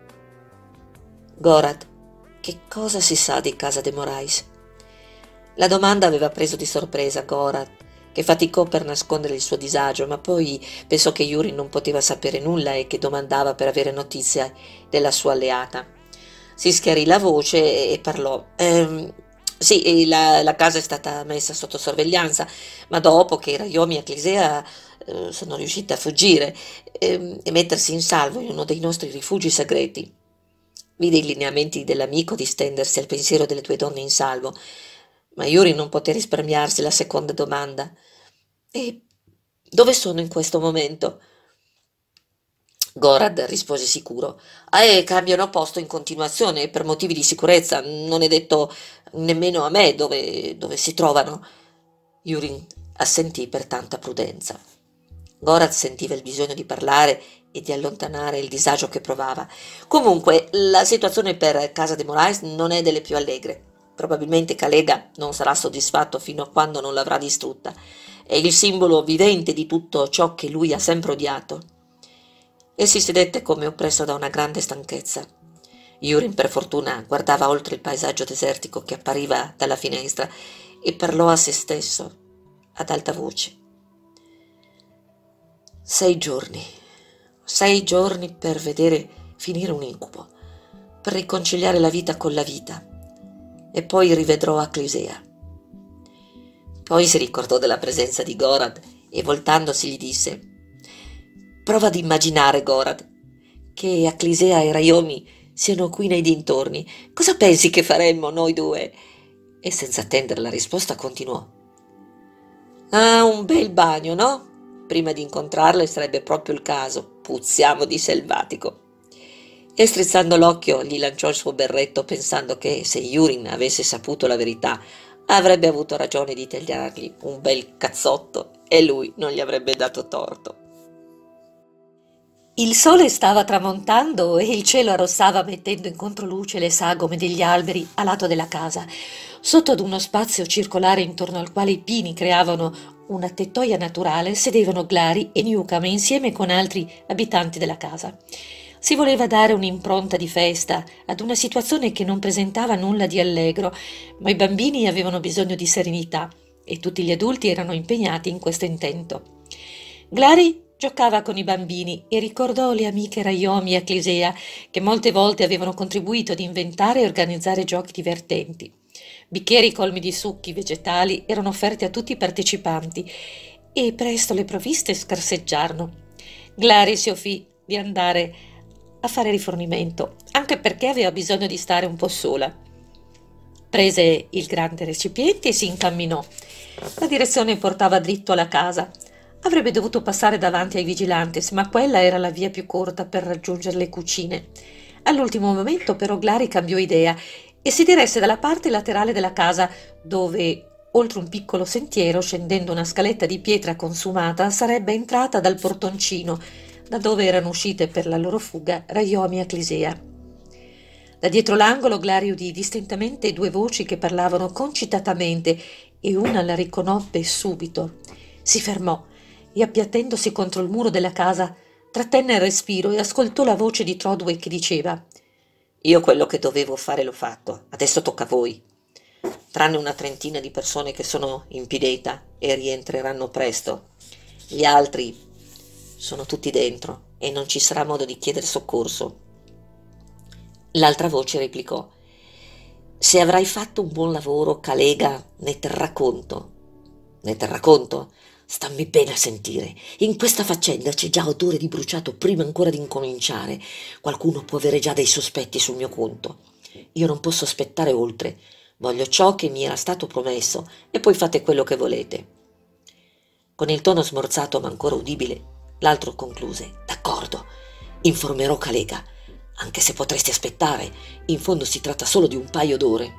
Gorad, che cosa si sa di casa de Morais? La domanda aveva preso di sorpresa Gorad, che faticò per nascondere il suo disagio, ma poi pensò che Yurin non poteva sapere nulla e che domandava per avere notizie della sua alleata. Si schiarì la voce e parlò. Sì, la casa è stata messa sotto sorveglianza, ma dopo che Rayomi e Aclisea sono riusciti a fuggire e mettersi in salvo in uno dei nostri rifugi segreti. Vide i lineamenti dell'amico distendersi al pensiero delle 2 donne in salvo, ma Yuri non poté risparmiarsi la seconda domanda. E dove sono in questo momento? Gorad rispose sicuro. Cambiano posto in continuazione per motivi di sicurezza. Non è detto nemmeno a me dove si trovano. Yurin assentì per tanta prudenza. Gorad sentiva il bisogno di parlare e di allontanare il disagio che provava. Comunque, la situazione per casa de Morais non è delle più allegre. Probabilmente Calega non sarà soddisfatto fino a quando non l'avrà distrutta. È il simbolo vivente di tutto ciò che lui ha sempre odiato. E si sedette come oppresso da una grande stanchezza. Yurin, per fortuna, guardava oltre il paesaggio desertico che appariva dalla finestra e parlò a se stesso, ad alta voce. 6 giorni. 6 giorni per vedere finire un incubo, per riconciliare la vita con la vita. E poi rivedrò Aclisea. Poi si ricordò della presenza di Gorad e voltandosi gli disse: prova ad immaginare, Gorad, che Aclisea e Rayomi siano qui nei dintorni. Cosa pensi che faremmo noi due? E senza attendere la risposta continuò. Ah, un bel bagno, no? Prima di incontrarle sarebbe proprio il caso. Puzziamo di selvatico. E strizzando l'occhio gli lanciò il suo berretto pensando che se Yurin avesse saputo la verità avrebbe avuto ragione di tagliargli un bel cazzotto e lui non gli avrebbe dato torto.
Il sole stava tramontando e il cielo arrossava mettendo in controluce le sagome degli alberi a lato della casa, sotto ad uno spazio circolare intorno al quale i pini creavano una tettoia naturale, sedevano Glari e Newcomb insieme con altri abitanti della casa. Si voleva dare un'impronta di festa ad una situazione che non presentava nulla di allegro, ma i bambini avevano bisogno di serenità e tutti gli adulti erano impegnati in questo intento. Glari giocava con i bambini e ricordò le amiche Rayomi e Aclisea che molte volte avevano contribuito ad inventare e organizzare giochi divertenti. Bicchieri colmi di succhi vegetali erano offerti a tutti i partecipanti e presto le provviste scarseggiarono. Glari si offrì di andare a fare rifornimento, anche perché aveva bisogno di stare un po' sola. Prese il grande recipiente e si incamminò. La direzione portava dritto alla casa. Avrebbe dovuto passare davanti ai vigilantes, ma quella era la via più corta per raggiungere le cucine. All'ultimo momento però Glari cambiò idea e si diresse dalla parte laterale della casa, dove, oltre un piccolo sentiero, scendendo una scaletta di pietra consumata, sarebbe entrata dal portoncino, da dove erano uscite per la loro fuga Raiomi e Clisea. Da dietro l'angolo Glari udì distintamente due voci che parlavano concitatamente e una la riconobbe subito. Si fermò e, appiattendosi contro il muro della casa, trattenne il respiro e ascoltò la voce di Trodway che diceva:
Io quello che dovevo fare l'ho fatto, adesso tocca a voi. Tranne una trentina di persone che sono in pineta e rientreranno presto. Gli altri sono tutti dentro e non ci sarà modo di chiedere soccorso. L'altra voce replicò: Se avrai fatto un buon lavoro, Calega ne terrà conto. Ne terrà conto? Stammi bene a sentire. In questa faccenda c'è già odore di bruciato prima ancora di incominciare. Qualcuno può avere già dei sospetti sul mio conto. Io non posso aspettare oltre. Voglio ciò che mi era stato promesso e poi fate quello che volete. Con il tono smorzato ma ancora udibile, l'altro concluse: D'accordo, informerò Calega. Anche se potresti aspettare, in fondo si tratta solo di un paio d'ore.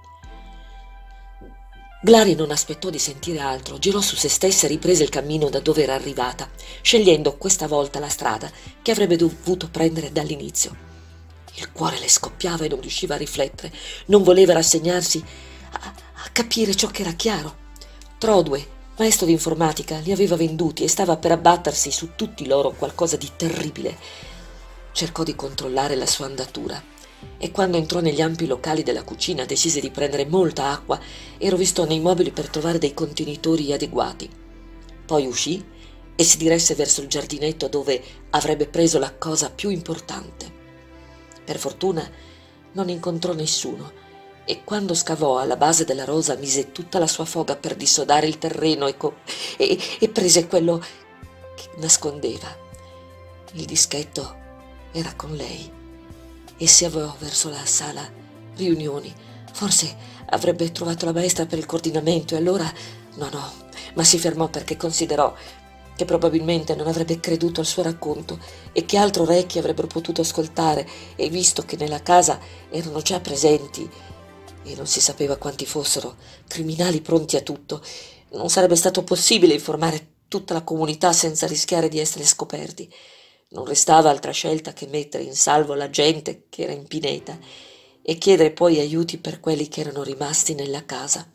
Glari non aspettò di sentire altro, girò su se stessa e riprese il cammino da dove era arrivata, scegliendo questa volta la strada che avrebbe dovuto prendere dall'inizio. Il cuore le scoppiava e non riusciva a riflettere, non voleva rassegnarsi a capire ciò che era chiaro. Trodway, maestro di informatica, li aveva venduti e stava per abbattersi su tutti loro qualcosa di terribile. Cercò di controllare la sua andatura e quando entrò negli ampi locali della cucina decise di prendere molta acqua e rovistò nei mobili per trovare dei contenitori adeguati. Poi uscì e si diresse verso il giardinetto dove avrebbe preso la cosa più importante. Per fortuna non incontrò nessuno e quando scavò alla base della rosa mise tutta la sua foga per dissodare il terreno e prese quello che nascondeva. Il dischetto era con lei e si avviò verso la sala riunioni. Forse avrebbe trovato la maestra per il coordinamento e allora no, ma si fermò perché considerò che probabilmente non avrebbe creduto al suo racconto e che altri orecchi avrebbero potuto ascoltare, e visto che nella casa erano già presenti e non si sapeva quanti fossero criminali pronti a tutto, non sarebbe stato possibile informare tutta la comunità senza rischiare di essere scoperti. Non restava altra scelta che mettere in salvo la gente che era in pineta e chiedere poi aiuti per quelli che erano rimasti nella casa.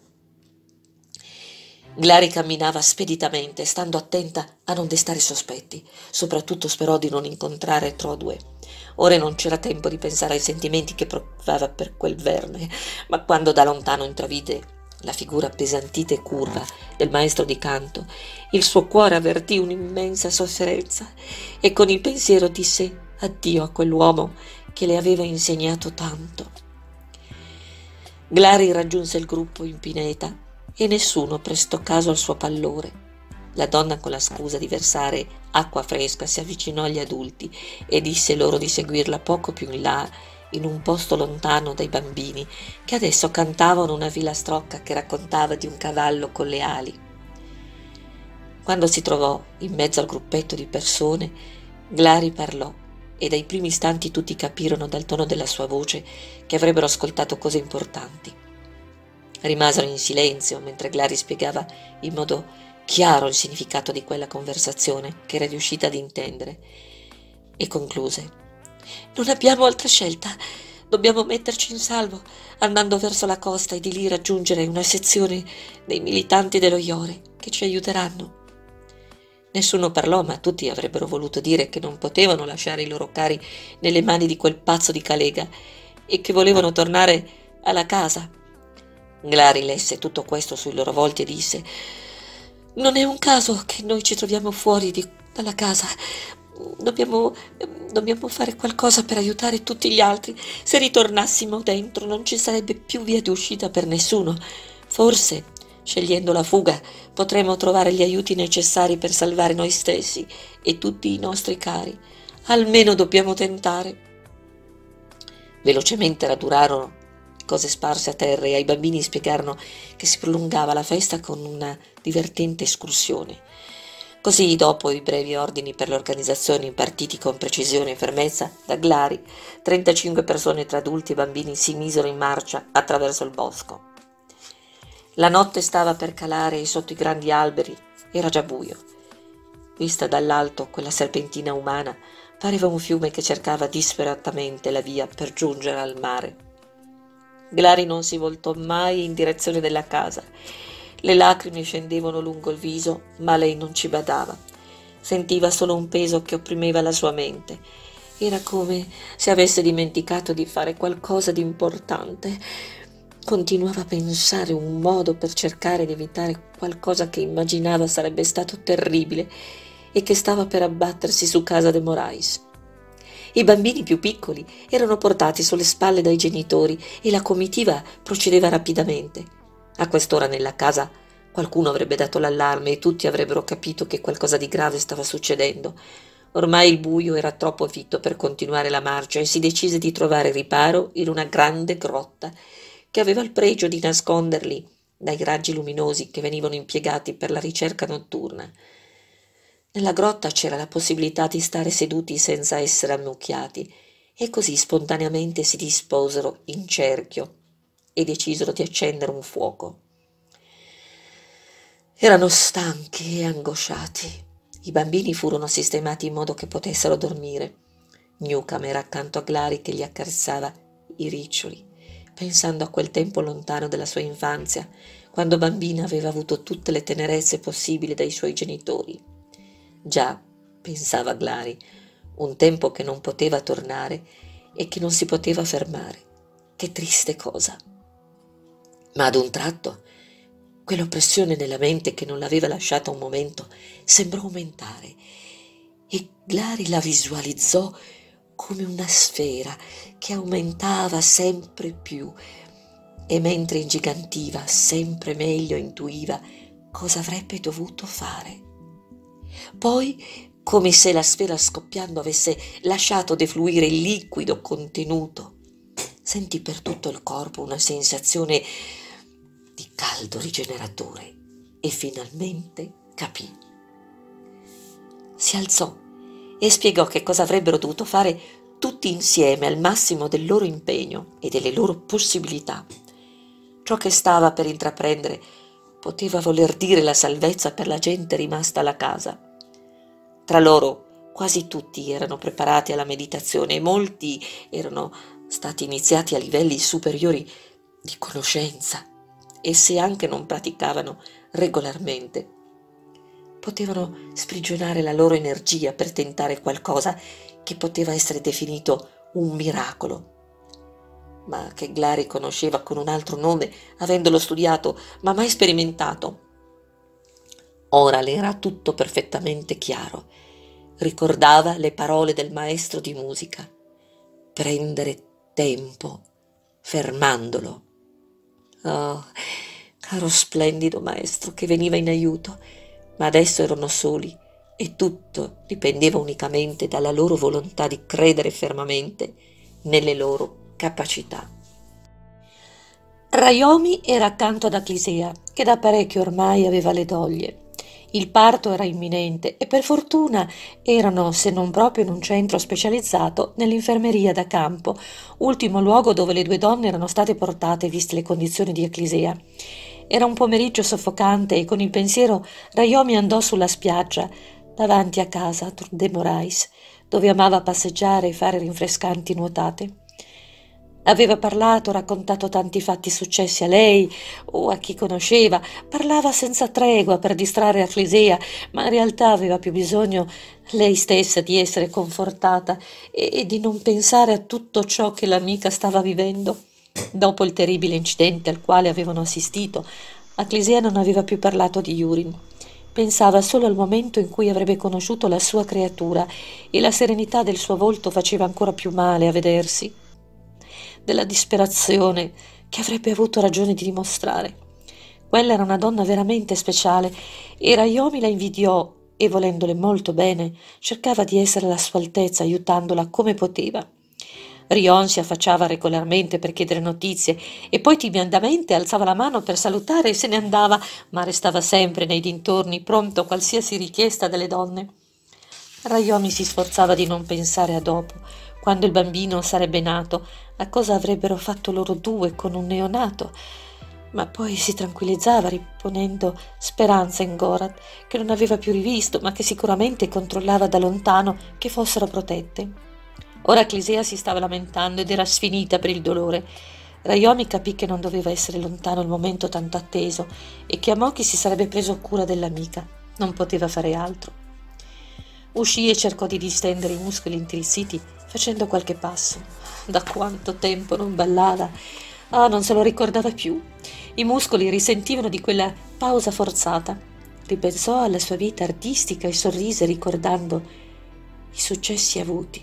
Glari camminava speditamente, stando attenta a non destare sospetti. Soprattutto sperò di non incontrare Trodway. Ora non c'era tempo di pensare ai sentimenti che provava per quel verme, ma quando da lontano intravide la figura appesantita e curva del maestro di canto, il suo cuore avvertì un'immensa sofferenza e con il pensiero disse addio a quell'uomo che le aveva insegnato tanto. Glari raggiunse il gruppo in pineta e nessuno prestò caso al suo pallore. La donna, con la scusa di versare acqua fresca, si avvicinò agli adulti e disse loro di seguirla poco più in là, in un posto lontano dai bambini che adesso cantavano una filastrocca che raccontava di un cavallo con le ali. Quando si trovò in mezzo al gruppetto di persone, Glari parlò e dai primi istanti tutti capirono dal tono della sua voce che avrebbero ascoltato cose importanti. Rimasero in silenzio mentre Glari spiegava in modo chiaro il significato di quella conversazione che era riuscita ad intendere e concluse: Non abbiamo altra scelta, dobbiamo metterci in salvo andando verso la costa e di lì raggiungere una sezione dei militanti dello Iore che ci aiuteranno. Nessuno parlò, ma tutti avrebbero voluto dire che non potevano lasciare i loro cari nelle mani di quel pazzo di Calega e che volevano tornare alla casa. Glari lesse tutto questo sui loro volti e disse: Non è un caso che noi ci troviamo fuori dalla casa. Dobbiamo fare qualcosa per aiutare tutti gli altri. Se ritornassimo dentro non ci sarebbe più via di uscita per nessuno. Forse, scegliendo la fuga, potremo trovare gli aiuti necessari per salvare noi stessi e tutti i nostri cari. Almeno dobbiamo tentare. Velocemente radurarono cose sparse a terra e ai bambini spiegarono che si prolungava la festa con una divertente escursione. Così, dopo i brevi ordini per l'organizzazione impartiti con precisione e fermezza da Glari, 35 persone tra adulti e bambini si misero in marcia attraverso il bosco. La notte stava per calare e sotto i grandi alberi era già buio. Vista dall'alto, quella serpentina umana pareva un fiume che cercava disperatamente la via per giungere al mare. Glari non si voltò mai in direzione della casa. Le lacrime scendevano lungo il viso, ma lei non ci badava. Sentiva solo un peso che opprimeva la sua mente. Era come se avesse dimenticato di fare qualcosa di importante. Continuava a pensare un modo per cercare di evitare qualcosa che immaginava sarebbe stato terribile e che stava per abbattersi su casa de Morais. I bambini più piccoli erano portati sulle spalle dai genitori e la comitiva procedeva rapidamente. A quest'ora nella casa qualcuno avrebbe dato l'allarme e tutti avrebbero capito che qualcosa di grave stava succedendo. Ormai il buio era troppo fitto per continuare la marcia e si decise di trovare riparo in una grande grotta che aveva il pregio di nasconderli dai raggi luminosi che venivano impiegati per la ricerca notturna. Nella grotta c'era la possibilità di stare seduti senza essere ammucchiati e così spontaneamente si disposero in cerchio e decisero di accendere un fuoco. Erano stanchi e angosciati. I bambini furono sistemati in modo che potessero dormire. Newcomb era accanto a Glari che gli accarezzava i riccioli, pensando a quel tempo lontano della sua infanzia, quando bambina aveva avuto tutte le tenerezze possibili dai suoi genitori. Già, pensava Glari, un tempo che non poteva tornare e che non si poteva fermare. Che triste cosa. Ma ad un tratto, quell'oppressione nella mente che non l'aveva lasciata un momento sembrò aumentare e Glari la visualizzò come una sfera che aumentava sempre più e mentre ingigantiva sempre meglio intuiva cosa avrebbe dovuto fare. Poi, come se la sfera scoppiando avesse lasciato defluire il liquido contenuto, sentì per tutto il corpo una sensazione di caldo rigeneratore e finalmente capì. Si alzò e spiegò che cosa avrebbero dovuto fare tutti insieme al massimo del loro impegno e delle loro possibilità. Ciò che stava per intraprendere poteva voler dire la salvezza per la gente rimasta alla casa. Tra loro quasi tutti erano preparati alla meditazione e molti erano stati iniziati a livelli superiori di conoscenza e se anche non praticavano regolarmente, potevano sprigionare la loro energia per tentare qualcosa che poteva essere definito un miracolo, ma che Glari conosceva con un altro nome, avendolo studiato, ma mai sperimentato. Ora le era tutto perfettamente chiaro. Ricordava le parole del maestro di musica. Prendere tempo, fermandolo. Oh, caro splendido maestro che veniva in aiuto, ma adesso erano soli e tutto dipendeva unicamente dalla loro volontà di credere fermamente nelle loro capacità.
Raiomi era accanto ad Aclisea, che da parecchio ormai aveva le doglie. Il parto era imminente e per fortuna erano, se non proprio in un centro specializzato, nell'infermeria da campo, ultimo luogo dove le due donne erano state portate viste le condizioni di Aclisea. Era un pomeriggio soffocante e con il pensiero Raiomi andò sulla spiaggia, davanti a casa de Morais, dove amava passeggiare e fare rinfrescanti nuotate. Aveva parlato, raccontato tanti fatti successi a lei o a chi conosceva, parlava senza tregua per distrarre Aclisea, ma in realtà aveva più bisogno lei stessa di essere confortata e di non pensare a tutto ciò che l'amica stava vivendo. Dopo il terribile incidente al quale avevano assistito, Aclisea non aveva più parlato di Yurin. Pensava solo al momento in cui avrebbe conosciuto la sua creatura e la serenità del suo volto faceva ancora più male a vedersi. Della disperazione che avrebbe avuto ragione di dimostrare. Quella era una donna veramente speciale e Raiomi la invidiò e, volendole molto bene, cercava di essere alla sua altezza, aiutandola come poteva. Rion si affacciava regolarmente per chiedere notizie e poi timidamente alzava la mano per salutare e se ne andava, ma restava sempre nei dintorni, pronto a qualsiasi richiesta delle donne. Rayomi si sforzava di non pensare a dopo, quando il bambino sarebbe nato, a cosa avrebbero fatto loro due con un neonato. Ma poi si tranquillizzava riponendo speranza in Gorat, che non aveva più rivisto, ma che sicuramente controllava da lontano che fossero protette. Ora Clisea si stava lamentando ed era sfinita per il dolore. Rayomi capì che non doveva essere lontano il momento tanto atteso e che Amoki si sarebbe preso cura dell'amica. Non poteva fare altro. Uscì e cercò di distendere i muscoli intirissiti facendo qualche passo. Da quanto tempo non ballava! Ah, non se lo ricordava più. I muscoli risentivano di quella pausa forzata. Ripensò alla sua vita artistica e sorrise ricordando i successi avuti.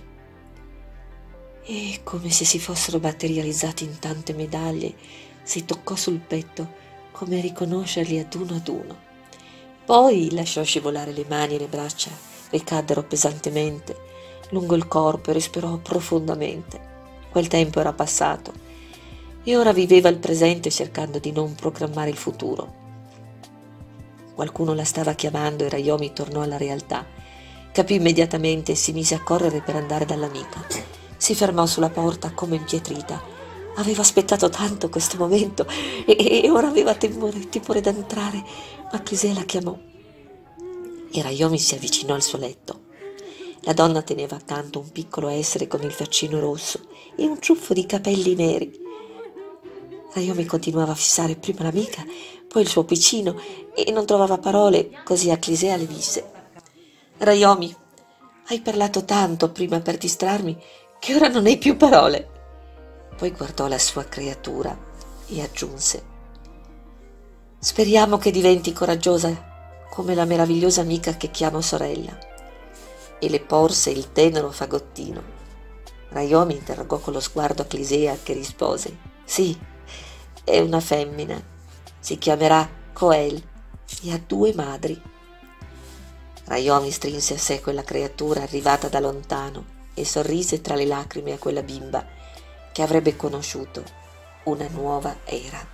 E come se si fossero materializzati in tante medaglie, si toccò sul petto come a riconoscerli ad uno. Poi lasciò scivolare le mani e le braccia, ricaddero pesantemente lungo il corpo e respirò profondamente. Quel tempo era passato e ora viveva il presente cercando di non programmare il futuro. Qualcuno la stava chiamando e Rayomi tornò alla realtà. Capì immediatamente e si mise a correre per andare dall'amica. Si fermò sulla porta come impietrita. Aveva aspettato tanto questo momento e ora aveva timore d'entrare, ma Clisea la chiamò. E Rayomi si avvicinò al suo letto. La donna teneva accanto un piccolo essere con il faccino rosso e un ciuffo di capelli neri. Rayomi continuava a fissare prima l'amica, poi il suo piccino e non trovava parole, così a Clisea le disse: «Rayomi, hai parlato tanto prima per distrarmi che ora non hai più parole». Poi guardò la sua creatura e aggiunse: «Speriamo che diventi coraggiosa come la meravigliosa amica che chiamo sorella». E le porse il tenero fagottino. Rayomi interrogò con lo sguardo a Clisea, che rispose: «Sì, è una femmina, si chiamerà Coel e ha 2 madri». Rayomi strinse a sé quella creatura arrivata da lontano e sorrise tra le lacrime a quella bimba che avrebbe conosciuto una nuova era.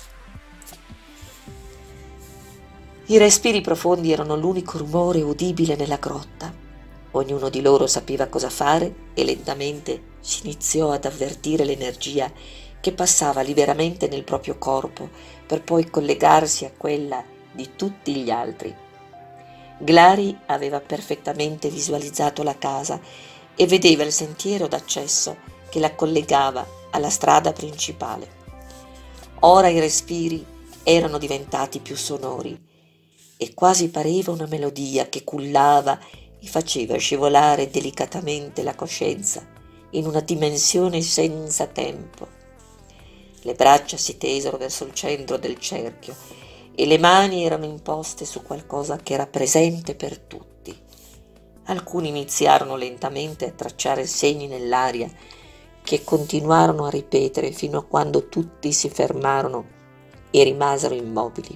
I respiri profondi erano l'unico rumore udibile nella grotta. Ognuno di loro sapeva cosa fare e lentamente si iniziò ad avvertire l'energia che passava liberamente nel proprio corpo per poi collegarsi a quella di tutti gli altri. Glari aveva perfettamente visualizzato la casa e vedeva il sentiero d'accesso che la collegava alla strada principale. Ora i respiri erano diventati più sonori e quasi pareva una melodia che cullava e faceva scivolare delicatamente la coscienza in una dimensione senza tempo. Le braccia si tesero verso il centro del cerchio e le mani erano imposte su qualcosa che era presente per tutti. Alcuni iniziarono lentamente a tracciare segni nell'aria che continuarono a ripetere fino a quando tutti si fermarono e rimasero immobili.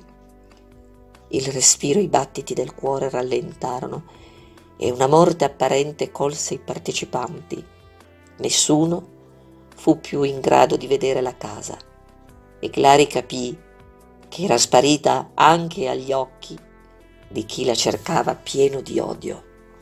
Il respiro e i battiti del cuore rallentarono e una morte apparente colse i partecipanti. Nessuno fu più in grado di vedere la casa e Glari capì che era sparita anche agli occhi di chi la cercava pieno di odio.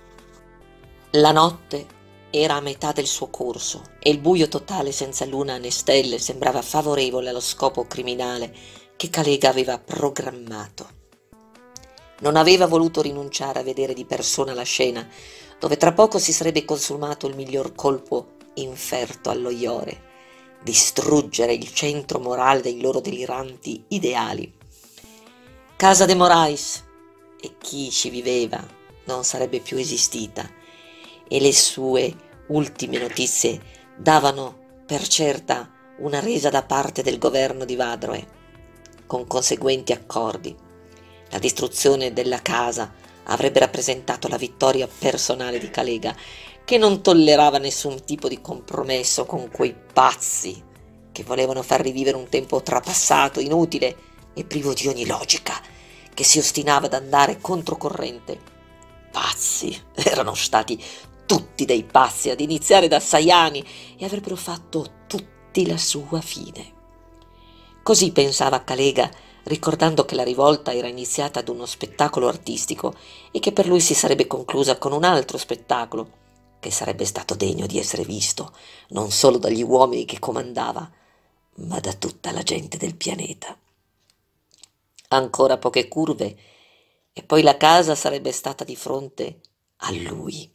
La notte era a metà del suo corso e il buio totale senza luna né stelle sembrava favorevole allo scopo criminale che Calega aveva programmato. Non aveva voluto rinunciare a vedere di persona la scena, dove tra poco si sarebbe consumato il miglior colpo inferto allo Iore: distruggere il centro morale dei loro deliranti ideali. Casa de Morais e chi ci viveva non sarebbe più esistita, e le sue ultime notizie davano per certa una resa da parte del governo di Vadroe, con conseguenti accordi. La distruzione della casa avrebbe rappresentato la vittoria personale di Calega, che non tollerava nessun tipo di compromesso con quei pazzi che volevano far rivivere un tempo trapassato, inutile e privo di ogni logica, che si ostinava ad andare controcorrente.
pazzi, erano stati tutti dei pazzi, ad iniziare da Sayani, e avrebbero fatto tutti la sua fine. Così pensava Calega, ricordando che la rivolta era iniziata ad uno spettacolo artistico e che per lui si sarebbe conclusa con un altro spettacolo, che sarebbe stato degno di essere visto non solo dagli uomini che comandava, ma da tutta la gente del pianeta. Ancora poche curve e poi la casa sarebbe stata di fronte a lui.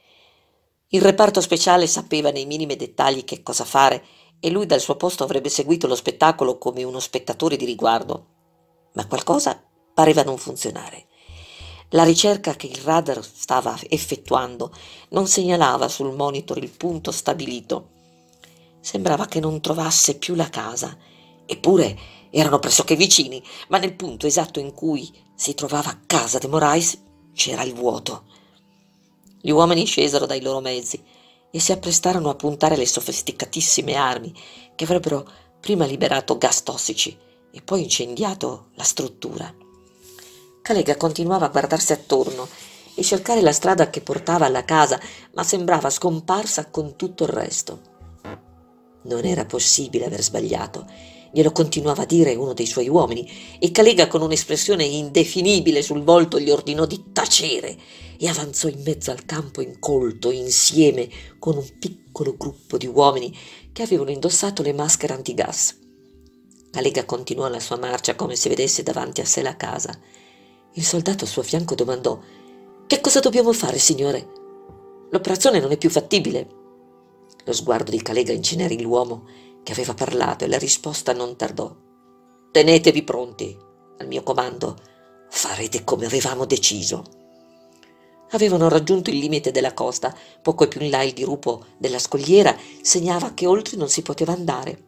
Il reparto speciale sapeva nei minimi dettagli che cosa fare e lui dal suo posto avrebbe seguito lo spettacolo come uno spettatore di riguardo, ma qualcosa pareva non funzionare. La ricerca che il radar stava effettuando non segnalava sul monitor il punto stabilito. Sembrava che non trovasse più la casa, eppure erano pressoché vicini, ma nel punto esatto in cui si trovava casa de Moraes c'era il vuoto. Gli uomini scesero dai loro mezzi e si apprestarono a puntare le sofisticatissime armi che avrebbero prima liberato gas tossici e poi incendiato la struttura. Calega continuava a guardarsi attorno e cercare la strada che portava alla casa, ma sembrava scomparsa con tutto il resto. Non era possibile aver sbagliato, glielo continuava a dire uno dei suoi uomini, e Calega con un'espressione indefinibile sul volto gli ordinò di tacere e avanzò in mezzo al campo incolto insieme con un piccolo gruppo di uomini che avevano indossato le maschere antigas. Calega continuò la sua marcia come se vedesse davanti a sé la casa. Il soldato a suo fianco domandò: «Che cosa dobbiamo fare, signore? L'operazione non è più fattibile». Lo sguardo di Calega incenerì l'uomo che aveva parlato e la risposta non tardò. «Tenetevi pronti, al mio comando farete come avevamo deciso». Avevano raggiunto il limite della costa, poco più in là il dirupo della scogliera segnava che oltre non si poteva andare.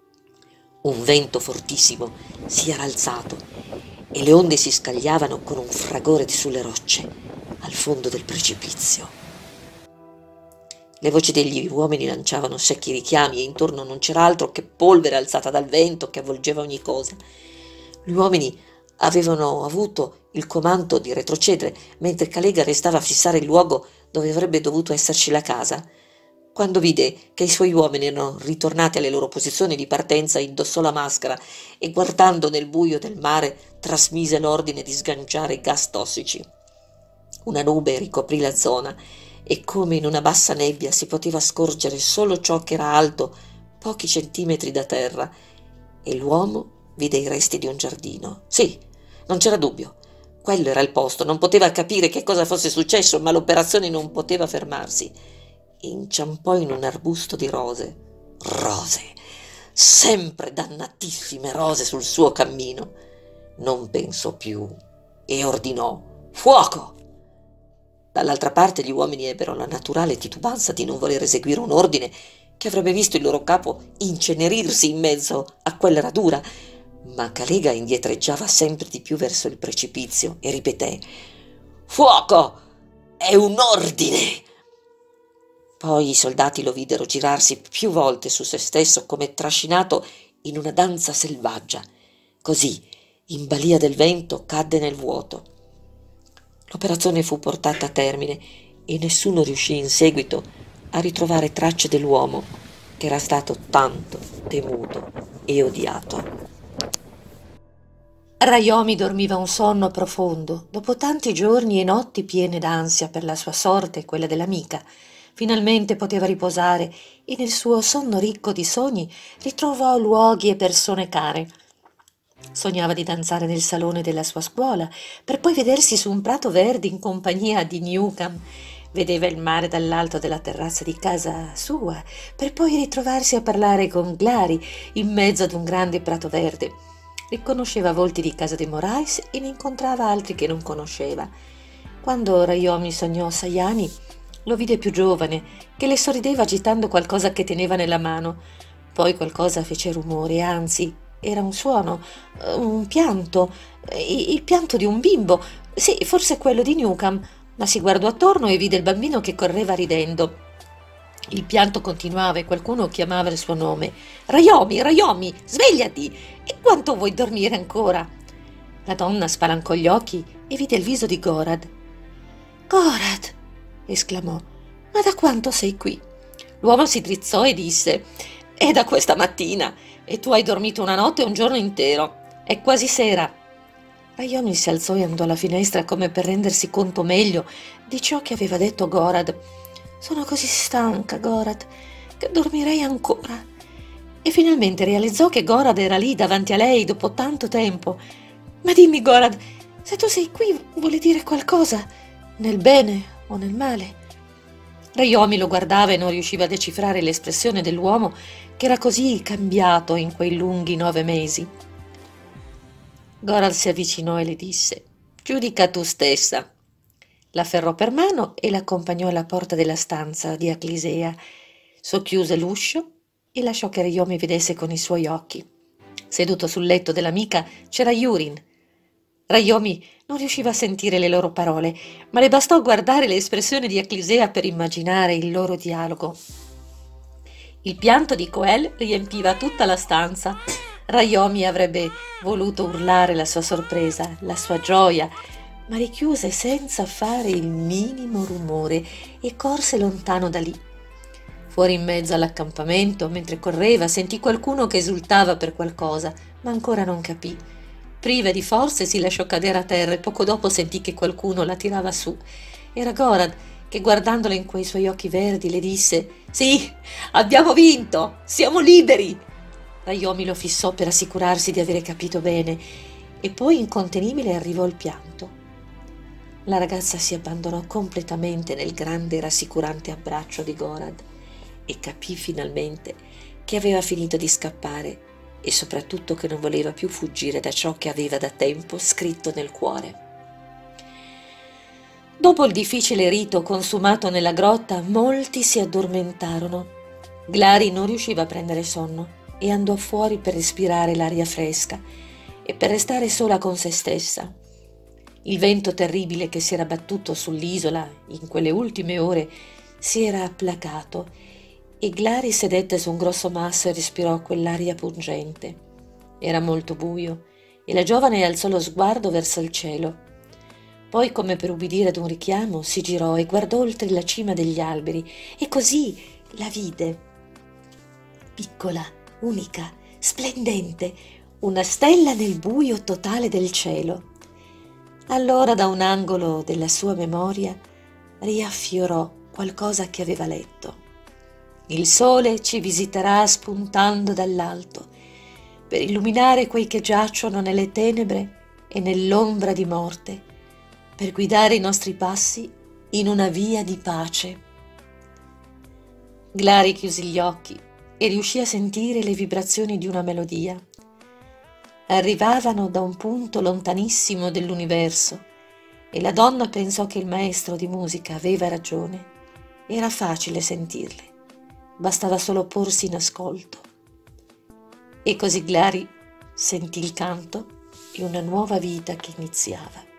Un vento fortissimo si era alzato e le onde si scagliavano con un fragore sulle rocce al fondo del precipizio. Le voci degli uomini lanciavano secchi richiami e intorno non c'era altro che polvere alzata dal vento che avvolgeva ogni cosa. Gli uomini avevano avuto il comando di retrocedere, mentre Calega restava a fissare il luogo dove avrebbe dovuto esserci la casa. Quando vide che i suoi uomini erano ritornati alle loro posizioni di partenza, indossò la maschera e, guardando nel buio del mare, trasmise l'ordine di sganciare i gas tossici. Una nube ricoprì la zona e, come in una bassa nebbia, si poteva scorgere solo ciò che era alto pochi centimetri da terra, e l'uomo vide i resti di un giardino. Sì, non c'era dubbio. Quello era il posto. Non poteva capire che cosa fosse successo, ma l'operazione non poteva fermarsi. Inciampò in un arbusto di rose. Rose! Sempre dannatissime rose sul suo cammino. Non pensò più e ordinò: «Fuoco!». Dall'altra parte gli uomini ebbero la naturale titubanza di non voler eseguire un ordine che avrebbe visto il loro capo incenerirsi in mezzo a quella radura, ma Calega indietreggiava sempre di più verso il precipizio e ripeté: «Fuoco! È un ordine!». Poi i soldati lo videro girarsi più volte su se stesso come trascinato in una danza selvaggia. Così, in balia del vento, cadde nel vuoto. L'operazione fu portata a termine e nessuno riuscì in seguito a ritrovare tracce dell'uomo che era stato tanto temuto e odiato.
Raiomi dormiva un sonno profondo, dopo tanti giorni e notti piene d'ansia per la sua sorte e quella dell'amica. Finalmente poteva riposare e nel suo sonno ricco di sogni ritrovò luoghi e persone care. Sognava di danzare nel salone della sua scuola, per poi vedersi su un prato verde in compagnia di Newcomb. Vedeva il mare dall'alto della terrazza di casa sua, per poi ritrovarsi a parlare con Glary in mezzo ad un grande prato verde. Riconosceva volti di casa de Moraes e ne incontrava altri che non conosceva. Quando Raiomi sognò Sayani, lo vide più giovane, che le sorrideva agitando qualcosa che teneva nella mano. Poi qualcosa fece rumore, anzi, era un suono, un pianto, il pianto di un bimbo, sì, forse quello di Newcomb, ma si guardò attorno e vide il bambino che correva ridendo. Il pianto continuava e qualcuno chiamava il suo nome. «Raiomi, Raiomi, svegliati! E quanto vuoi dormire ancora?» La donna spalancò gli occhi e vide il viso di Gorad. Gorad, esclamò, ma da quanto sei qui? L'uomo si drizzò e disse: è da questa mattina, e tu hai dormito una notte e un giorno intero. È quasi sera. Rayomi si alzò e andò alla finestra come per rendersi conto meglio di ciò che aveva detto Gorad. Sono così stanca, Gorad, che dormirei ancora. E finalmente realizzò che Gorad era lì davanti a lei dopo tanto tempo. Ma dimmi, Gorad, se tu sei qui vuole dire qualcosa, nel bene o nel male? Rayomi lo guardava e non riusciva a decifrare l'espressione dell'uomo che era così cambiato in quei lunghi 9 mesi. Gorad si avvicinò e le disse: giudica tu stessa. La afferrò per mano e l'accompagnò alla porta della stanza di Aclisea, socchiuse l'uscio e lasciò che Rayomi vedesse con i suoi occhi. Seduto sul letto dell'amica c'era Yurin. Rayomi non riusciva a sentire le loro parole, ma le bastò guardare l'espressione di Aclisea per immaginare il loro dialogo. Il pianto di Coel riempiva tutta la stanza. Rayomi avrebbe voluto urlare la sua sorpresa, la sua gioia, ma richiuse senza fare il minimo rumore e corse lontano da lì. Fuori in mezzo all'accampamento, mentre correva, sentì qualcuno che esultava per qualcosa, ma ancora non capì. Priva di forze si lasciò cadere a terra e poco dopo sentì che qualcuno la tirava su. Era Gorad che, guardandola in quei suoi occhi verdi, le disse: «Sì, abbiamo vinto! Siamo liberi!» Rayomi lo fissò per assicurarsi di avere capito bene e poi, incontenibile, arrivò il pianto. La ragazza si abbandonò completamente nel grande e rassicurante abbraccio di Gorad e capì finalmente che aveva finito di scappare e soprattutto che non voleva più fuggire da ciò che aveva da tempo scritto nel cuore. Dopo il difficile rito consumato nella grotta, molti si addormentarono. Glari non riusciva a prendere sonno e andò fuori per respirare l'aria fresca e per restare sola con se stessa. Il vento terribile che si era battuto sull'isola in quelle ultime ore si era placato e Glari sedette su un grosso masso e respirò quell'aria pungente. Era molto buio e la giovane alzò lo sguardo verso il cielo. Poi, come per ubbidire ad un richiamo, si girò e guardò oltre la cima degli alberi e così la vide. Piccola, unica, splendente, una stella nel buio totale del cielo. Allora, da un angolo della sua memoria, riaffiorò qualcosa che aveva letto. Il sole ci visiterà spuntando dall'alto, per illuminare quei che giacciono nelle tenebre e nell'ombra di morte, per guidare i nostri passi in una via di pace. Glari chiuse gli occhi e riuscì a sentire le vibrazioni di una melodia. Arrivavano da un punto lontanissimo dell'universo e la donna pensò che il maestro di musica aveva ragione. Era facile sentirle. Bastava solo porsi in ascolto. E così Glari sentì il canto di una nuova vita che iniziava.